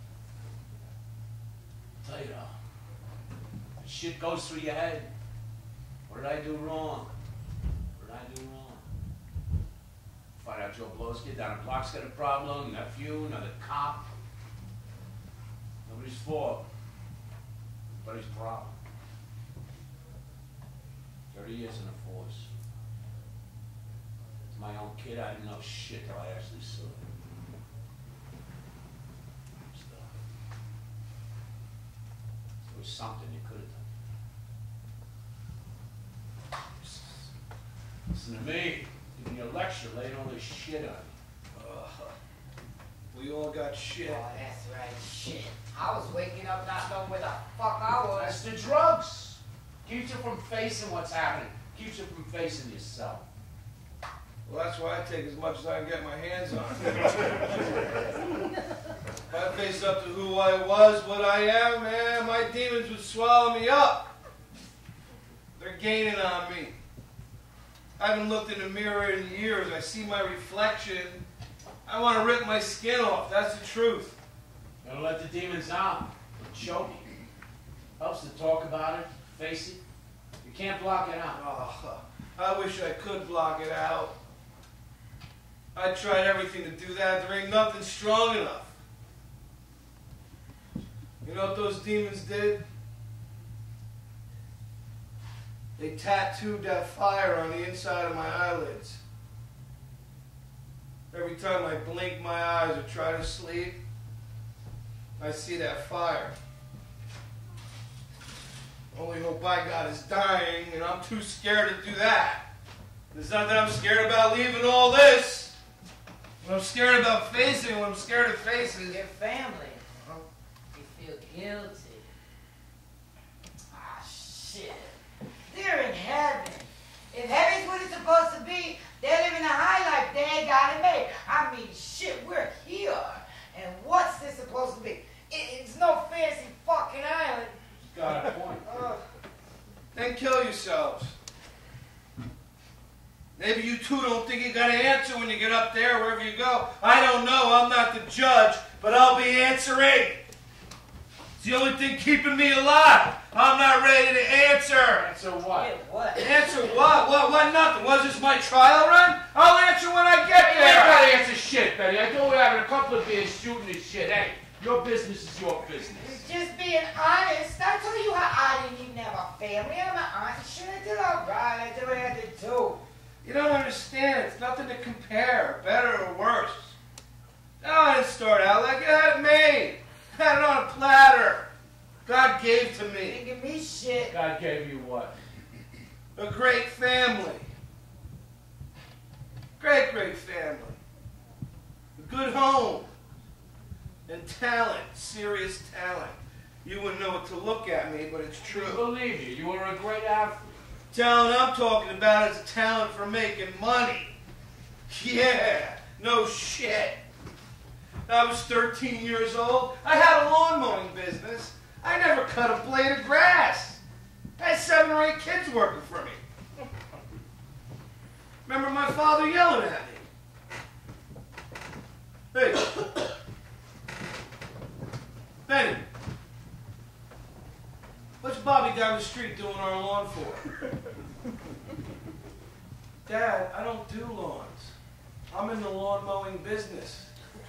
I'll tell you though, that shit goes through your head. What did I do wrong? What did I do wrong? Find out Joe Blow's kid down the block's got a problem, nephew, another cop. Nobody's fault. Nobody's problem. Thirty years in the force. My own kid, I didn't know shit till I actually saw it. Still. There was something you could have done. Listen to me, giving you a lecture, laying all this shit on you. Uh, we all got shit. Oh, that's right, shit. I was waking up not knowing where the fuck I was. That's the drugs. Keeps you from facing what's happening. Keeps you from facing yourself. Well, that's why I take as much as I can get my hands on. If I face up to who I was, what I am, man, my demons would swallow me up. They're gaining on me. I haven't looked in the mirror in years. I see my reflection. I want to rip my skin off. That's the truth. Don't let the demons out. Choke you. Helps to talk about it, face it. You can't block it out. Oh, I wish I could block it out. I tried everything to do that. There ain't nothing strong enough. You know what those demons did? They tattooed that fire on the inside of my eyelids. Every time I blink my eyes or try to sleep, I see that fire. Only hope I got is dying, and I'm too scared to do that. It's not that I'm scared about leaving all this. What I'm scared about facing, what I'm scared of facing. Your family. You feel guilty. Ah, shit. They're in heaven. If heaven's what it's supposed to be, they're living a high life they ain't got it made. I mean, shit, we're here. And what's this supposed to be? It, it's no fancy fucking island. Got a point. Uh, then kill yourselves. Maybe you two don't think you got an answer when you get up there, wherever you go. I don't know. I'm not the judge, but I'll be answering. It's the only thing keeping me alive. I'm not ready to answer. Answer what? Yeah, what? Answer what? What? What? Nothing. Was this my trial run? I'll answer when I get You ain't there. gotta answer shit, Betty. I thought we were having a couple of beers shooting this shit. Hey, your business is your business. Just being honest. I told you how I didn't even have a family. I'm an honest. Shit, I did all right. I did what I had to do. You don't understand. It's nothing to compare, better or worse. No, I didn't start out like it. I had it made. I had it on a platter. God gave to me. Didn't give me shit. God gave you what? A great family. Great, great family. A good home. And talent. Serious talent. You wouldn't know what to look at me, but it's I true. believe you. You were a great athlete. Talent I'm talking about is a talent for making money. Yeah, no shit. I was thirteen years old. I had a lawn mowing business. I never cut a blade of grass. I had seven or eight kids working for me. Remember my father yelling at me. Hey. Benny. What's Bobby down the street doing our lawn for? Dad, I don't do lawns. I'm in the lawn mowing business.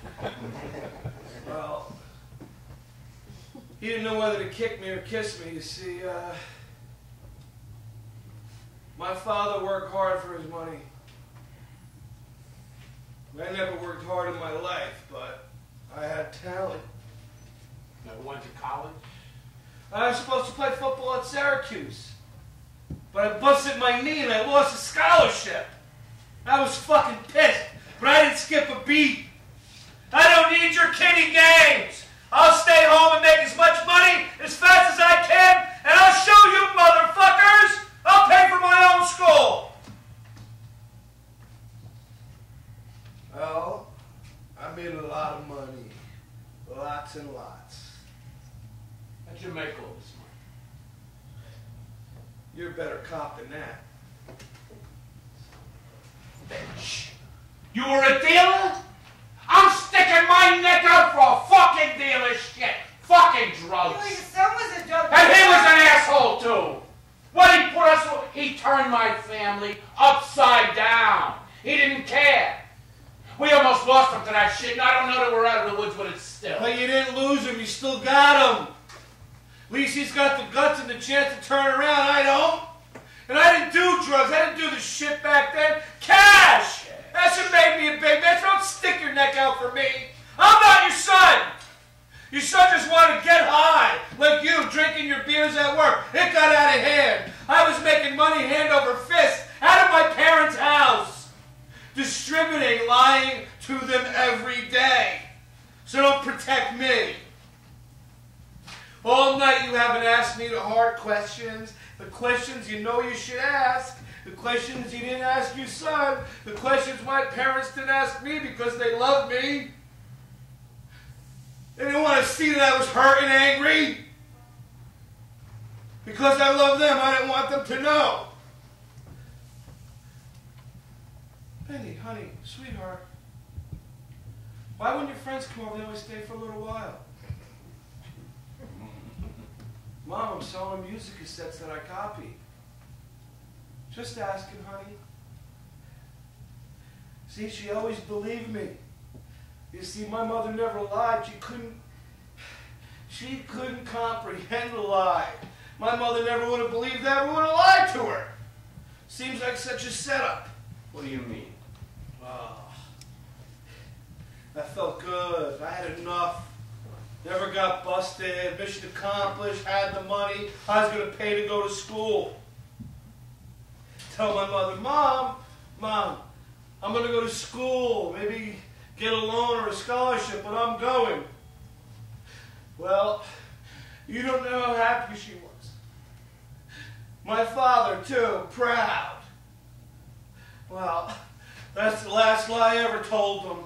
Well, he didn't know whether to kick me or kiss me. You see, uh, my father worked hard for his money. I never worked hard in my life, but I had talent. Never went to college? I was supposed to play football at Syracuse, but I busted my knee and I lost a scholarship. I was fucking pissed, but I didn't skip a beat. I don't need your kiddie games. I'll stay home and make as much money as fast as I can, and I'll show you motherfuckers. I'll pay for my own school. Well, I made a lot of money. Lots and lots. How'd you make all this money? You're a better cop than that. Bitch. You were a dealer? I'm sticking my neck out for a fucking dealer shit. Fucking drugs. You know, your son was a drug And he was an asshole too. What he put us through, he turned my family upside down. He didn't care. We almost lost him to that shit, and I don't know that we're out of the woods with it still. But you didn't lose him, you still got him. At least he's got the guts and the chance to turn around. I don't. And I didn't do drugs. I didn't do the shit back then. Cash! That's what made me a big man. Don't stick your neck out for me. I'm not your son. Your son just wanted to get high, like you, drinking your beers at work. It got out of hand. I was making money hand over fist out of my parents' house, distributing, lying to them every day. So don't protect me. All night you haven't asked me the hard questions, the questions you know you should ask, the questions you didn't ask your son, the questions my parents didn't ask me because they loved me. They didn't want to see that I was hurt and angry. Because I love them, I didn't want them to know. Benny, honey, sweetheart, why when your friends come over, they always stay for a little while? Mom, I'm selling music cassettes that I copy. Just asking, honey. See, she always believed me. You see, my mother never lied. She couldn't, she couldn't comprehend a lie. My mother never would have believed that. We would have lied to her. Seems like such a setup. What do you mean? Oh, I felt good. I had enough. Never got busted. Mission accomplished. Had the money. I was going to pay to go to school. Tell my mother, Mom, Mom, I'm going to go to school. Maybe get a loan or a scholarship, but I'm going. Well, you don't know how happy she was. My father, too, proud. Well, that's the last lie I ever told them.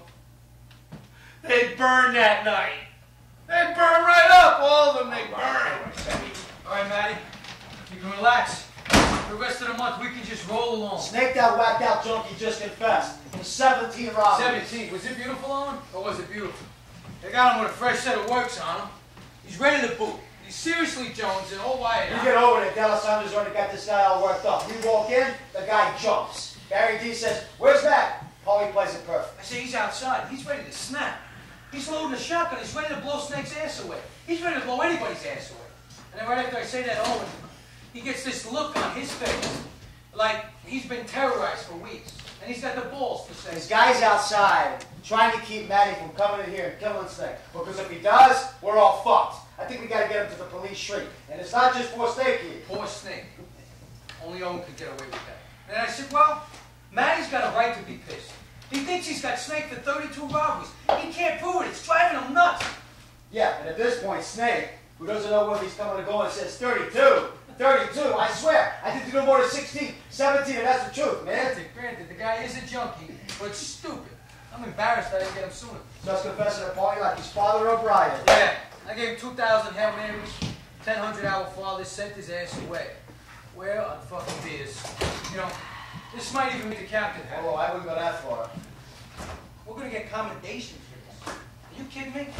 They burned that night. They burned right up, all of them, they burned. All right, Matty, you can relax. For the rest of the month, we can just roll along. Snake that whacked out junkie just confessed. In seventeen robberies. seventeen. Was it beautiful on him, or was it beautiful? They got him with a fresh set of works on him. He's ready to boot. He's seriously Jones and all wired You out. get over there, Delisandro's already got this guy all worked up. We walk in, the guy jumps. Gary D says, where's Matt? Paulie plays it perfect. I say he's outside. He's ready to snap. He's loading a shotgun. He's ready to blow Snake's ass away. He's ready to blow anybody's ass away. And then right after I say that, Owen, he gets this look on his face like he's been terrorized for weeks. And he's got the balls to say, This guy's outside trying to keep Matty from coming in here and killing Snake. Because if he does, we're all fucked. I think we gotta get him to the police street. And it's not just poor Snake here. poor Snake. Only Owen could get away with that. And I said, well, Matty's got a right to be pissed. He thinks he's got Snake for thirty-two robberies. He can't prove it. It's driving him nuts. Yeah, and at this point, Snake, who doesn't know whether he's coming or going, says thirty-two. thirty-two, I swear. I think you no more than sixteen, seventeen, and that's the truth, man. Granted, granted, the guy is a junkie, but it's stupid. I'm embarrassed I didn't get him sooner. Just confessing to Paulie like his father O'Brien. Yeah, I gave him two thousand Hail Marys, ten hundred our fathers, sent his ass away. Where are the fucking beers? You know, this might even be the captain. Oh, I wouldn't go that far. We're gonna get commendation for this. Are you kidding me?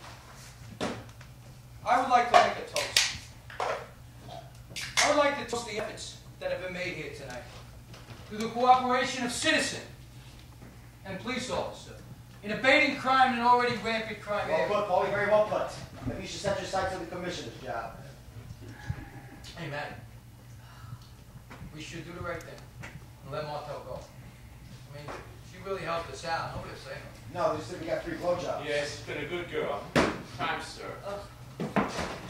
I would like to make a toast. I would like to toast the efforts that have been made here tonight through the cooperation of citizen and police officer in abating crime and already rampant crime Well area. put, Paulie, very well put. Maybe you should set your sights on the commissioner's job. Hey, Matty, we should do the right thing and let Martel go. I mean, she really helped us out. Nobody's saying it. No, they just said we got three blowjobs. Yes, she's been a good girl. Time served. Uh,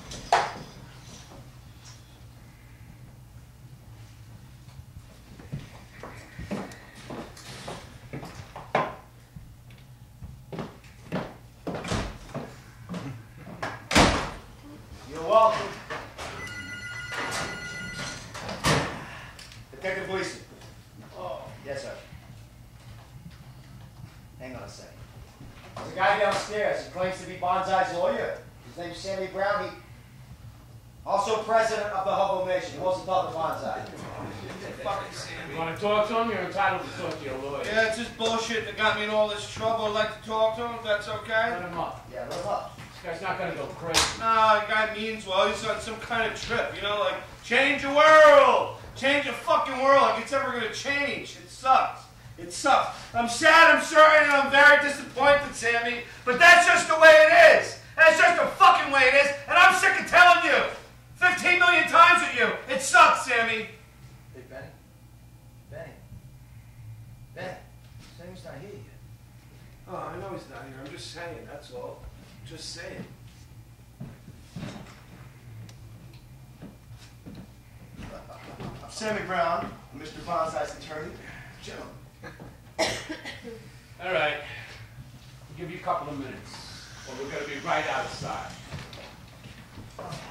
You're welcome. Detective Gleason. Oh, yes, sir. Hang on a second. There's a guy downstairs. He claims to be Banzai's lawyer. His name's Sammy Brown. He also president of the Hobo Nation. He wants to talk to Banzai. Fucking Sammy. You want to talk to him? You're entitled to talk to your lawyer. Yeah, it's just bullshit that got me in all this trouble. I'd like to talk to him, if that's okay. Let him up. Yeah, let him up. This guy's not going to go crazy. Nah, the guy means well. He's on some kind of trip, you know, like, change the world! Change the fucking world like it's ever gonna change. It sucks. It sucks. I'm sad, I'm sorry, and I'm very disappointed, Sammy, but that's just the way it is. That's just the fucking way it is, and I'm sick of telling you. fifteen million times with you. It sucks, Sammy. Hey, Benny. Benny. Benny. Sammy's not here yet. Oh, I know he's not here. I'm just saying, that's all. Just saying. Sammy Brown, Mister Banzai's attorney. Gentlemen. All right. I'll give you a couple of minutes, or we're going to be right outside.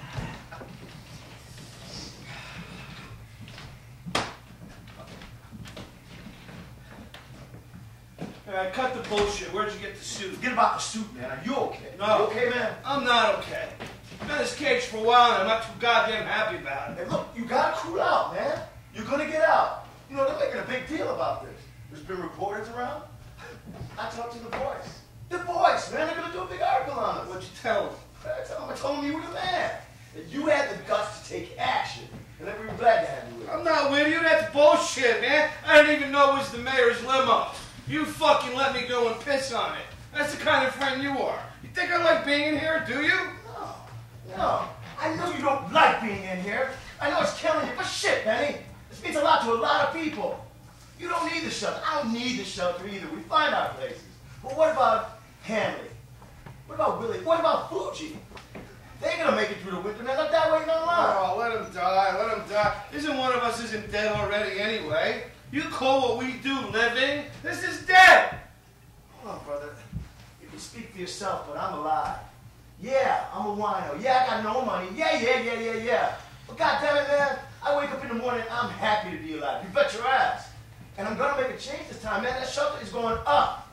All right, cut the bullshit. Where'd you get the suit? Forget about the suit, man. Are you okay? No. You okay, man? I'm not okay. I've been in this cage for a while and I'm not too goddamn happy about it. Hey, look, you gotta cool out, man. You're gonna get out. You know, they're making a big deal about this. There's been reporters around. I talked to the boys. The boys, man, they're gonna do a big article on us. What'd you tell them? I told them, I told them you were the man. That you had the guts to take action. And that we were glad to have you with us. I'm not with you. That's bullshit, man. I didn't even know it was the mayor's limo. You fucking let me go and piss on it. That's the kind of friend you are. You think I like being in here, do you? No. No. I know you don't like being in here. I know it's killing you, but shit, Benny. This means a lot to a lot of people. You don't need the shelter. I don't need the shelter either. We find our places. But what about Hanley? What about Willie? What about Fuji? They ain't gonna make it through the winter, man. Not that way, not alive. Oh, let him die, let him die. Isn't one of us isn't dead already anyway? You call what we do living? This is dead. Hold on, brother. You can speak for yourself, but I'm alive. Yeah, I'm a wino. Yeah, I got no money. Yeah, yeah, yeah, yeah, yeah. But goddammit, man, I wake up in the morning, I'm happy to be alive. You bet your ass. And I'm gonna make a change this time, man. That shelter is going up.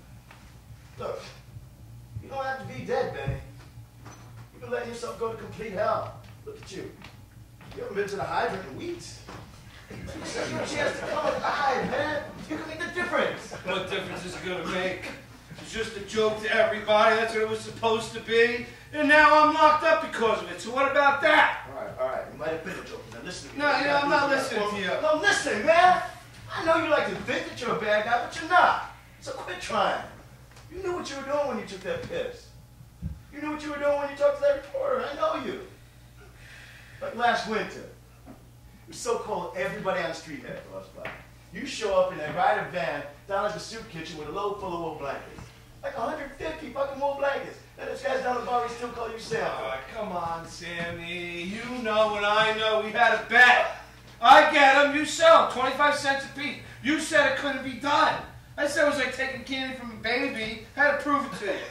Look, you don't have to be dead, Benny. You've been letting yourself go to complete hell. Look at you. You haven't been to the hydrant in weeks. This is your chance to come alive, man. You can make the difference. What difference is it gonna make? It's just a joke to everybody. That's what it was supposed to be. And now I'm locked up because of it. So what about that? All right, all right. You might have been a joke. Now listen to me. No, you know, I'm not listening to you. No, listen, man. I know you like to think that you're a bad guy, but you're not. So quit trying. You knew what you were doing when you took that piss. You knew what you were doing when you talked to that reporter. I know you. Like last winter. It was so cold, everybody on the street had frostbite. You show up in that rider van down at the soup kitchen with a load full of wool blankets. Like one hundred fifty fucking wool blankets. And this guy's down the bar, he still call you Santo. Oh, come on, Sammy. You know and I know we had a bet. I get them, you sell them, twenty-five cents a piece. You said it couldn't be done. I said it was like taking candy from a baby. I had to prove it to you.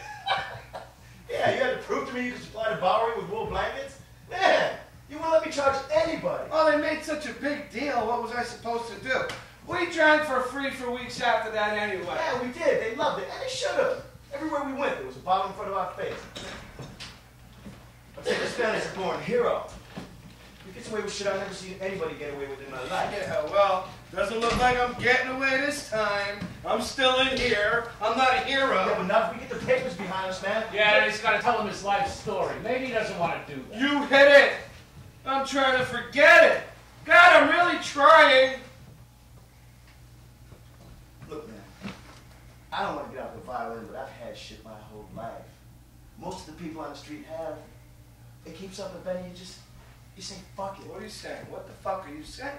Yeah, you had to prove to me you could supply the Bowery with wool blankets? Man, you wouldn't let me charge anybody. Oh, they made such a big deal. What was I supposed to do? We drank for free for weeks after that anyway. Yeah, we did. They loved it. And they should have. Everywhere we went, there was a bottle in front of our face. I'll tell you, this man is a born hero. He gets away with shit I've never seen anybody get away with in my life. Yeah, well, doesn't look like I'm getting away this time. I'm still in here. I'm not a hero. Yeah, but now if we get the papers behind us, man. Yeah, and he's got to tell him his life story. Maybe he doesn't want to do that. You hit it. I'm trying to forget it. God, I'm really trying. Look, man, I don't want to get out the violin, but I've had shit my whole life. Most of the people on the street have. It keeps up, and Benny, you just, you say, fuck it. What are you saying? What the fuck are you saying?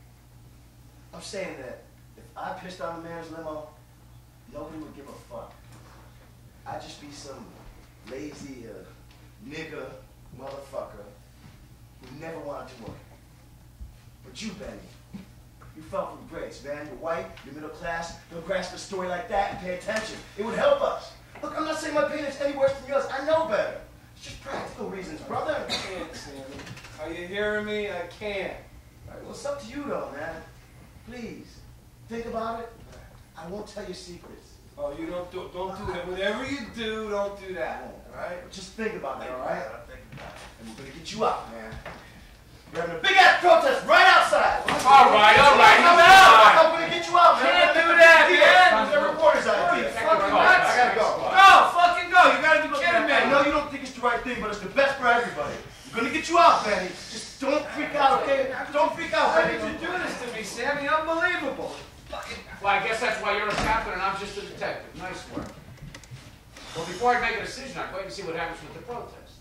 I'm saying that if I pissed on the mayor's limo, nobody would give a fuck. I'd just be some lazy uh, nigger motherfucker who never wanted to work. But you, Benny, you fell from grace, man. You're white, you're middle class. Don't grasp a story like that and pay attention. It would help us. Look, I'm not saying my pain is any worse than yours. I know better. It's just practical reasons, brother. I can't, Sammy. Are you hearing me? I can't. All right, well, it's up to you, though, man. Please, think about it. I won't tell you secrets. Oh, you don't do don't do that. Whatever you do, don't do that. All right? Just think about it, all right? And we're gonna get you out, man. We're having a big ass protest right outside. All right, all right, come out. I'm gonna get you out, man. Can't do that, man. There's reporters out here. Fucking go. nuts. I gotta go. Go, fucking go. You gotta be kidding me. I know you don't think it's the right thing, but it's the best for everybody. We're gonna get you out, Benny. Just don't freak out, okay? Don't freak out, Why Benny. did you do this to me, Sammy? Unbelievable. Well, I guess that's why you're a captain and I'm just a detective. Nice work. Well, before I make a decision, I'd wait and see what happens with the protest.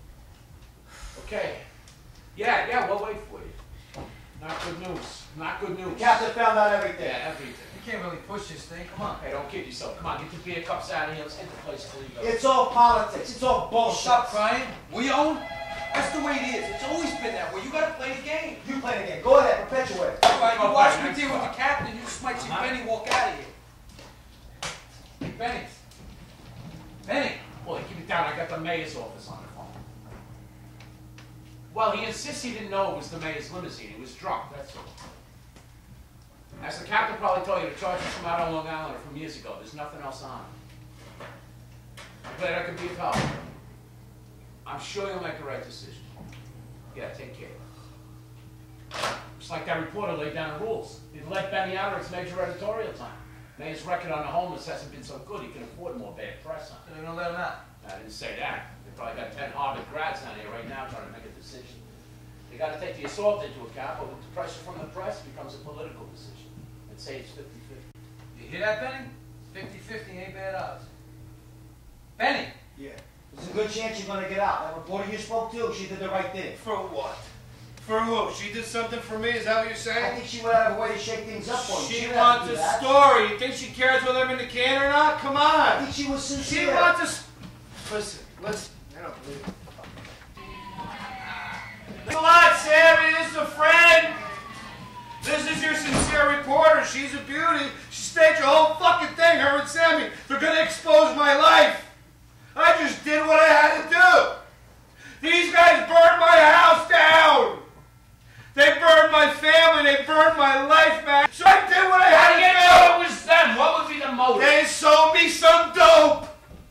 Okay. Yeah, yeah, we'll wait for you. Not good news. Not good news. The captain found out everything. Yeah, everything. You can't really push this thing. Come on. Hey, don't kid yourself. Come on, get the beer cups out of here. Let's hit the place till he goes. It's all politics. It's all bullshit. Stop crying. We own. That's the way it is. It's always been that way. You gotta play the game. You play the game. Go ahead. Perpetuate. All right, you Okay, watch me next deal with one. the captain. You just might see Uh-huh. Benny walk out of here. Benny. Benny. Boy, keep it down. I got the mayor's office on the phone. Well, he insists he didn't know it was the mayor's limousine. He was drunk, that's all. As the captain probably told you, the charges from out on Long Island are from years ago. There's nothing else on them. I'm glad I could be of help. I'm sure you'll make the right decision. Yeah, take care. It's like that reporter laid down the rules. He let Benny out of his major editorial time. Mayor's record on the homeless hasn't been so good he can afford more bad press on it. They're gonna let him out. I didn't say that. They probably got ten Harvard grads down here right now trying to make a decision. They got to take the assault into account, but with the pressure from the press, it becomes a political decision. I'd say it's fifty fifty. You hear that, Benny? fifty fifty ain't bad odds. Benny! Yeah. There's a good chance you're gonna get out. That reporter you spoke to, she did the right thing. For what? For who? She did something for me? Is that what you're I saying? think she would have a way to shake things up for you. She didn't have wants to a do that. story. You think she cares whether I'm in the can or not? Come I on. think she was sincere. She wants a... s- Listen, listen. I don't believe it. Thanks a lot, Sammy. This is a friend. This is your sincere reporter. She's a beauty. She staged the whole fucking thing, her and Sammy. They're gonna expose my life. I just did what I had to do. These guys burned my house down. They burned my family. They burned my life, man. So I did what I had How to do you do. know it was them? What would be the motive? They sold me some dope.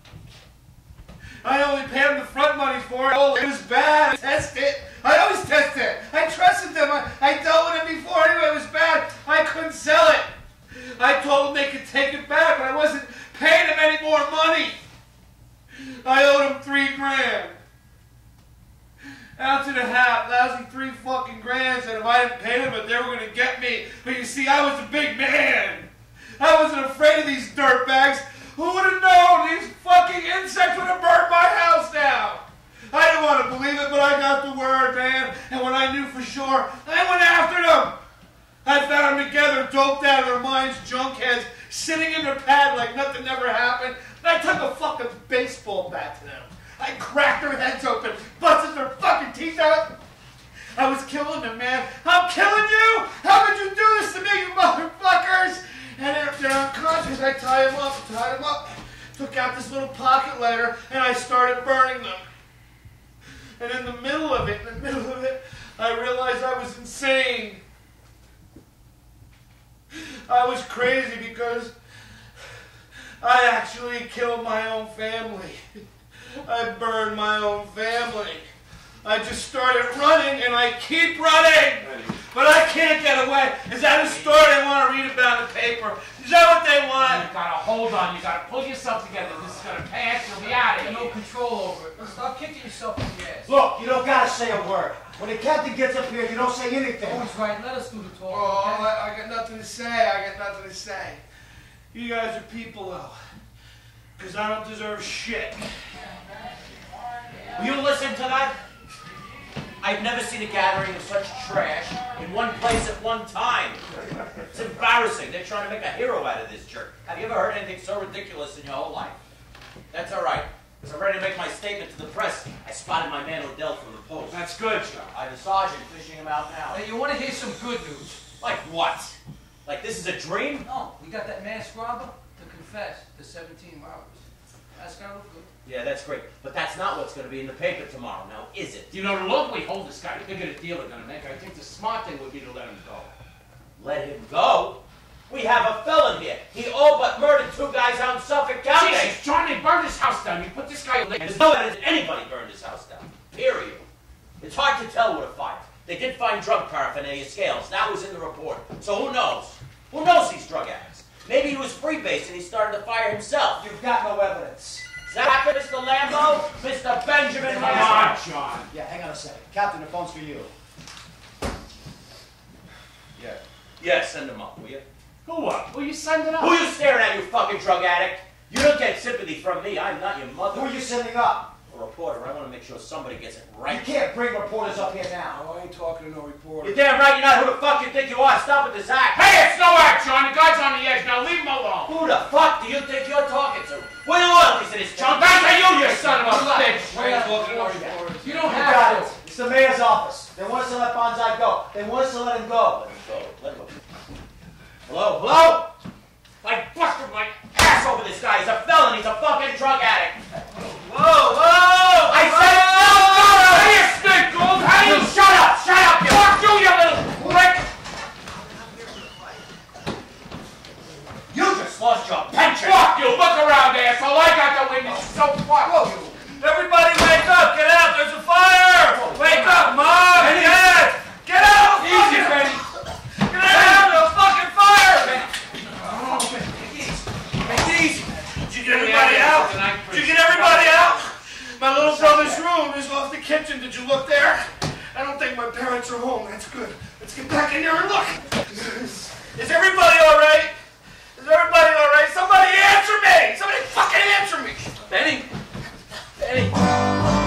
I only paid them the front money for it. Oh, it was bad. I tested it. I always test it. I trusted them. I, I dealt with it before. Anyway, it was bad. I couldn't sell it. I told them they could take it back, but I wasn't paying them any more money. I owed them three grand. Ounce and a half, lousy three fucking grand, and if I didn't pay them, they were going to get me. But you see, I was a big man. I wasn't afraid of these dirtbags. Who would have known these fucking insects would have burned my house down? I didn't want to believe it, but I got the word, man. And when I knew for sure, I went after them. I found them together, doped out of their minds, junkheads, sitting in their pad like nothing ever happened. And I took a fucking baseball bat to them. I cracked their heads open, busted their fucking teeth out. I was killing them, man. I'm killing you! How could you do this to me, you motherfuckers? And if they're unconscious, I tie them up, tied them up, took out this little pocket letter, and I started burning them. And in the middle of it, in the middle of it, I realized I was insane. I was crazy because I actually killed my own family. I burned my own family. I just started running and I keep running. But I can't get away. Is that a story they want to read about in the paper? Is that what they want? You gotta hold on. You gotta pull yourself together. This is gonna pass. You'll be out of You here. have no control over it. Stop kicking yourself in the ass. Look, you don't gotta say a word. When the captain gets up here, you don't say anything. Always right. Let us do the Oh, talking. okay? I, I got nothing to say. I got nothing to say. You guys are people, though. Because I don't deserve shit. Will you listen to that? I've never seen a gathering of such trash in one place at one time. It's embarrassing. They're trying to make a hero out of this jerk. Have you ever heard anything so ridiculous in your whole life? That's all right. Because I'm ready to make my statement to the press. I spotted my man Odell from the Post. That's good, John. I have a sergeant fishing him out now. Hey, you want to hear some good news? Like what? Like this is a dream? No, we got that masked robber to confess to seventeen robbers. That's gonna look good. Yeah, that's great. But that's not what's going to be in the paper tomorrow, now is it? You know, the longer we hold this guy, the bigger the deal they're gonna make. I think the smart thing would be to let him go. Let him go? We have a felon here. He all but murdered two guys out in Suffolk County. Jesus, John, they burned his house down. You put this guy away. There's no evidence anybody burned his house down. Period. It's hard to tell what a fire. They did find drug paraphernalia scales. That was in the report. So who knows? Who knows these drug addicts? Maybe he was freebase and he started the fire himself. You've got no evidence. Is that happen, Mister Lambo? Mister Benjamin Come Lambo? on, John. Yeah, hang on a second. Captain, the phone's for you. Yeah. Yeah, send him up, will you? Who up? Who you sending up? Who you staring at, you fucking drug addict? You don't get sympathy from me. I'm not your mother. Who are you sending up? A reporter. I want to make sure somebody gets it You right. can't bring reporters up here now. No, I ain't talking to no reporter. You're damn right you're not who the fuck you think you are. Stop with this act. Hey, it's no act, John. The guy's on the edge. Now leave him alone. Who the fuck do you think you're talking to? Where the loyalties in this chunk? That's how you, you son of a bitch. I ain't talking to no reporters. You don't You have got to. it. It's the mayor's office. They want us to let Banzai go. They want us to let him go. Let him go. Let him go. Hello? Hello? I busted my ass over this guy. He's a felon. He's a fucking drug addict. Whoa, whoa! I said no! How do you speak, Gould? How do you... Shut up! Shut up, you... Fuck you, you little prick! did you look there? I don't think my parents are home. That's good. Let's get back in there and look. Is, is everybody all right? Is everybody all right? Somebody answer me! Somebody fucking answer me! Benny! Benny!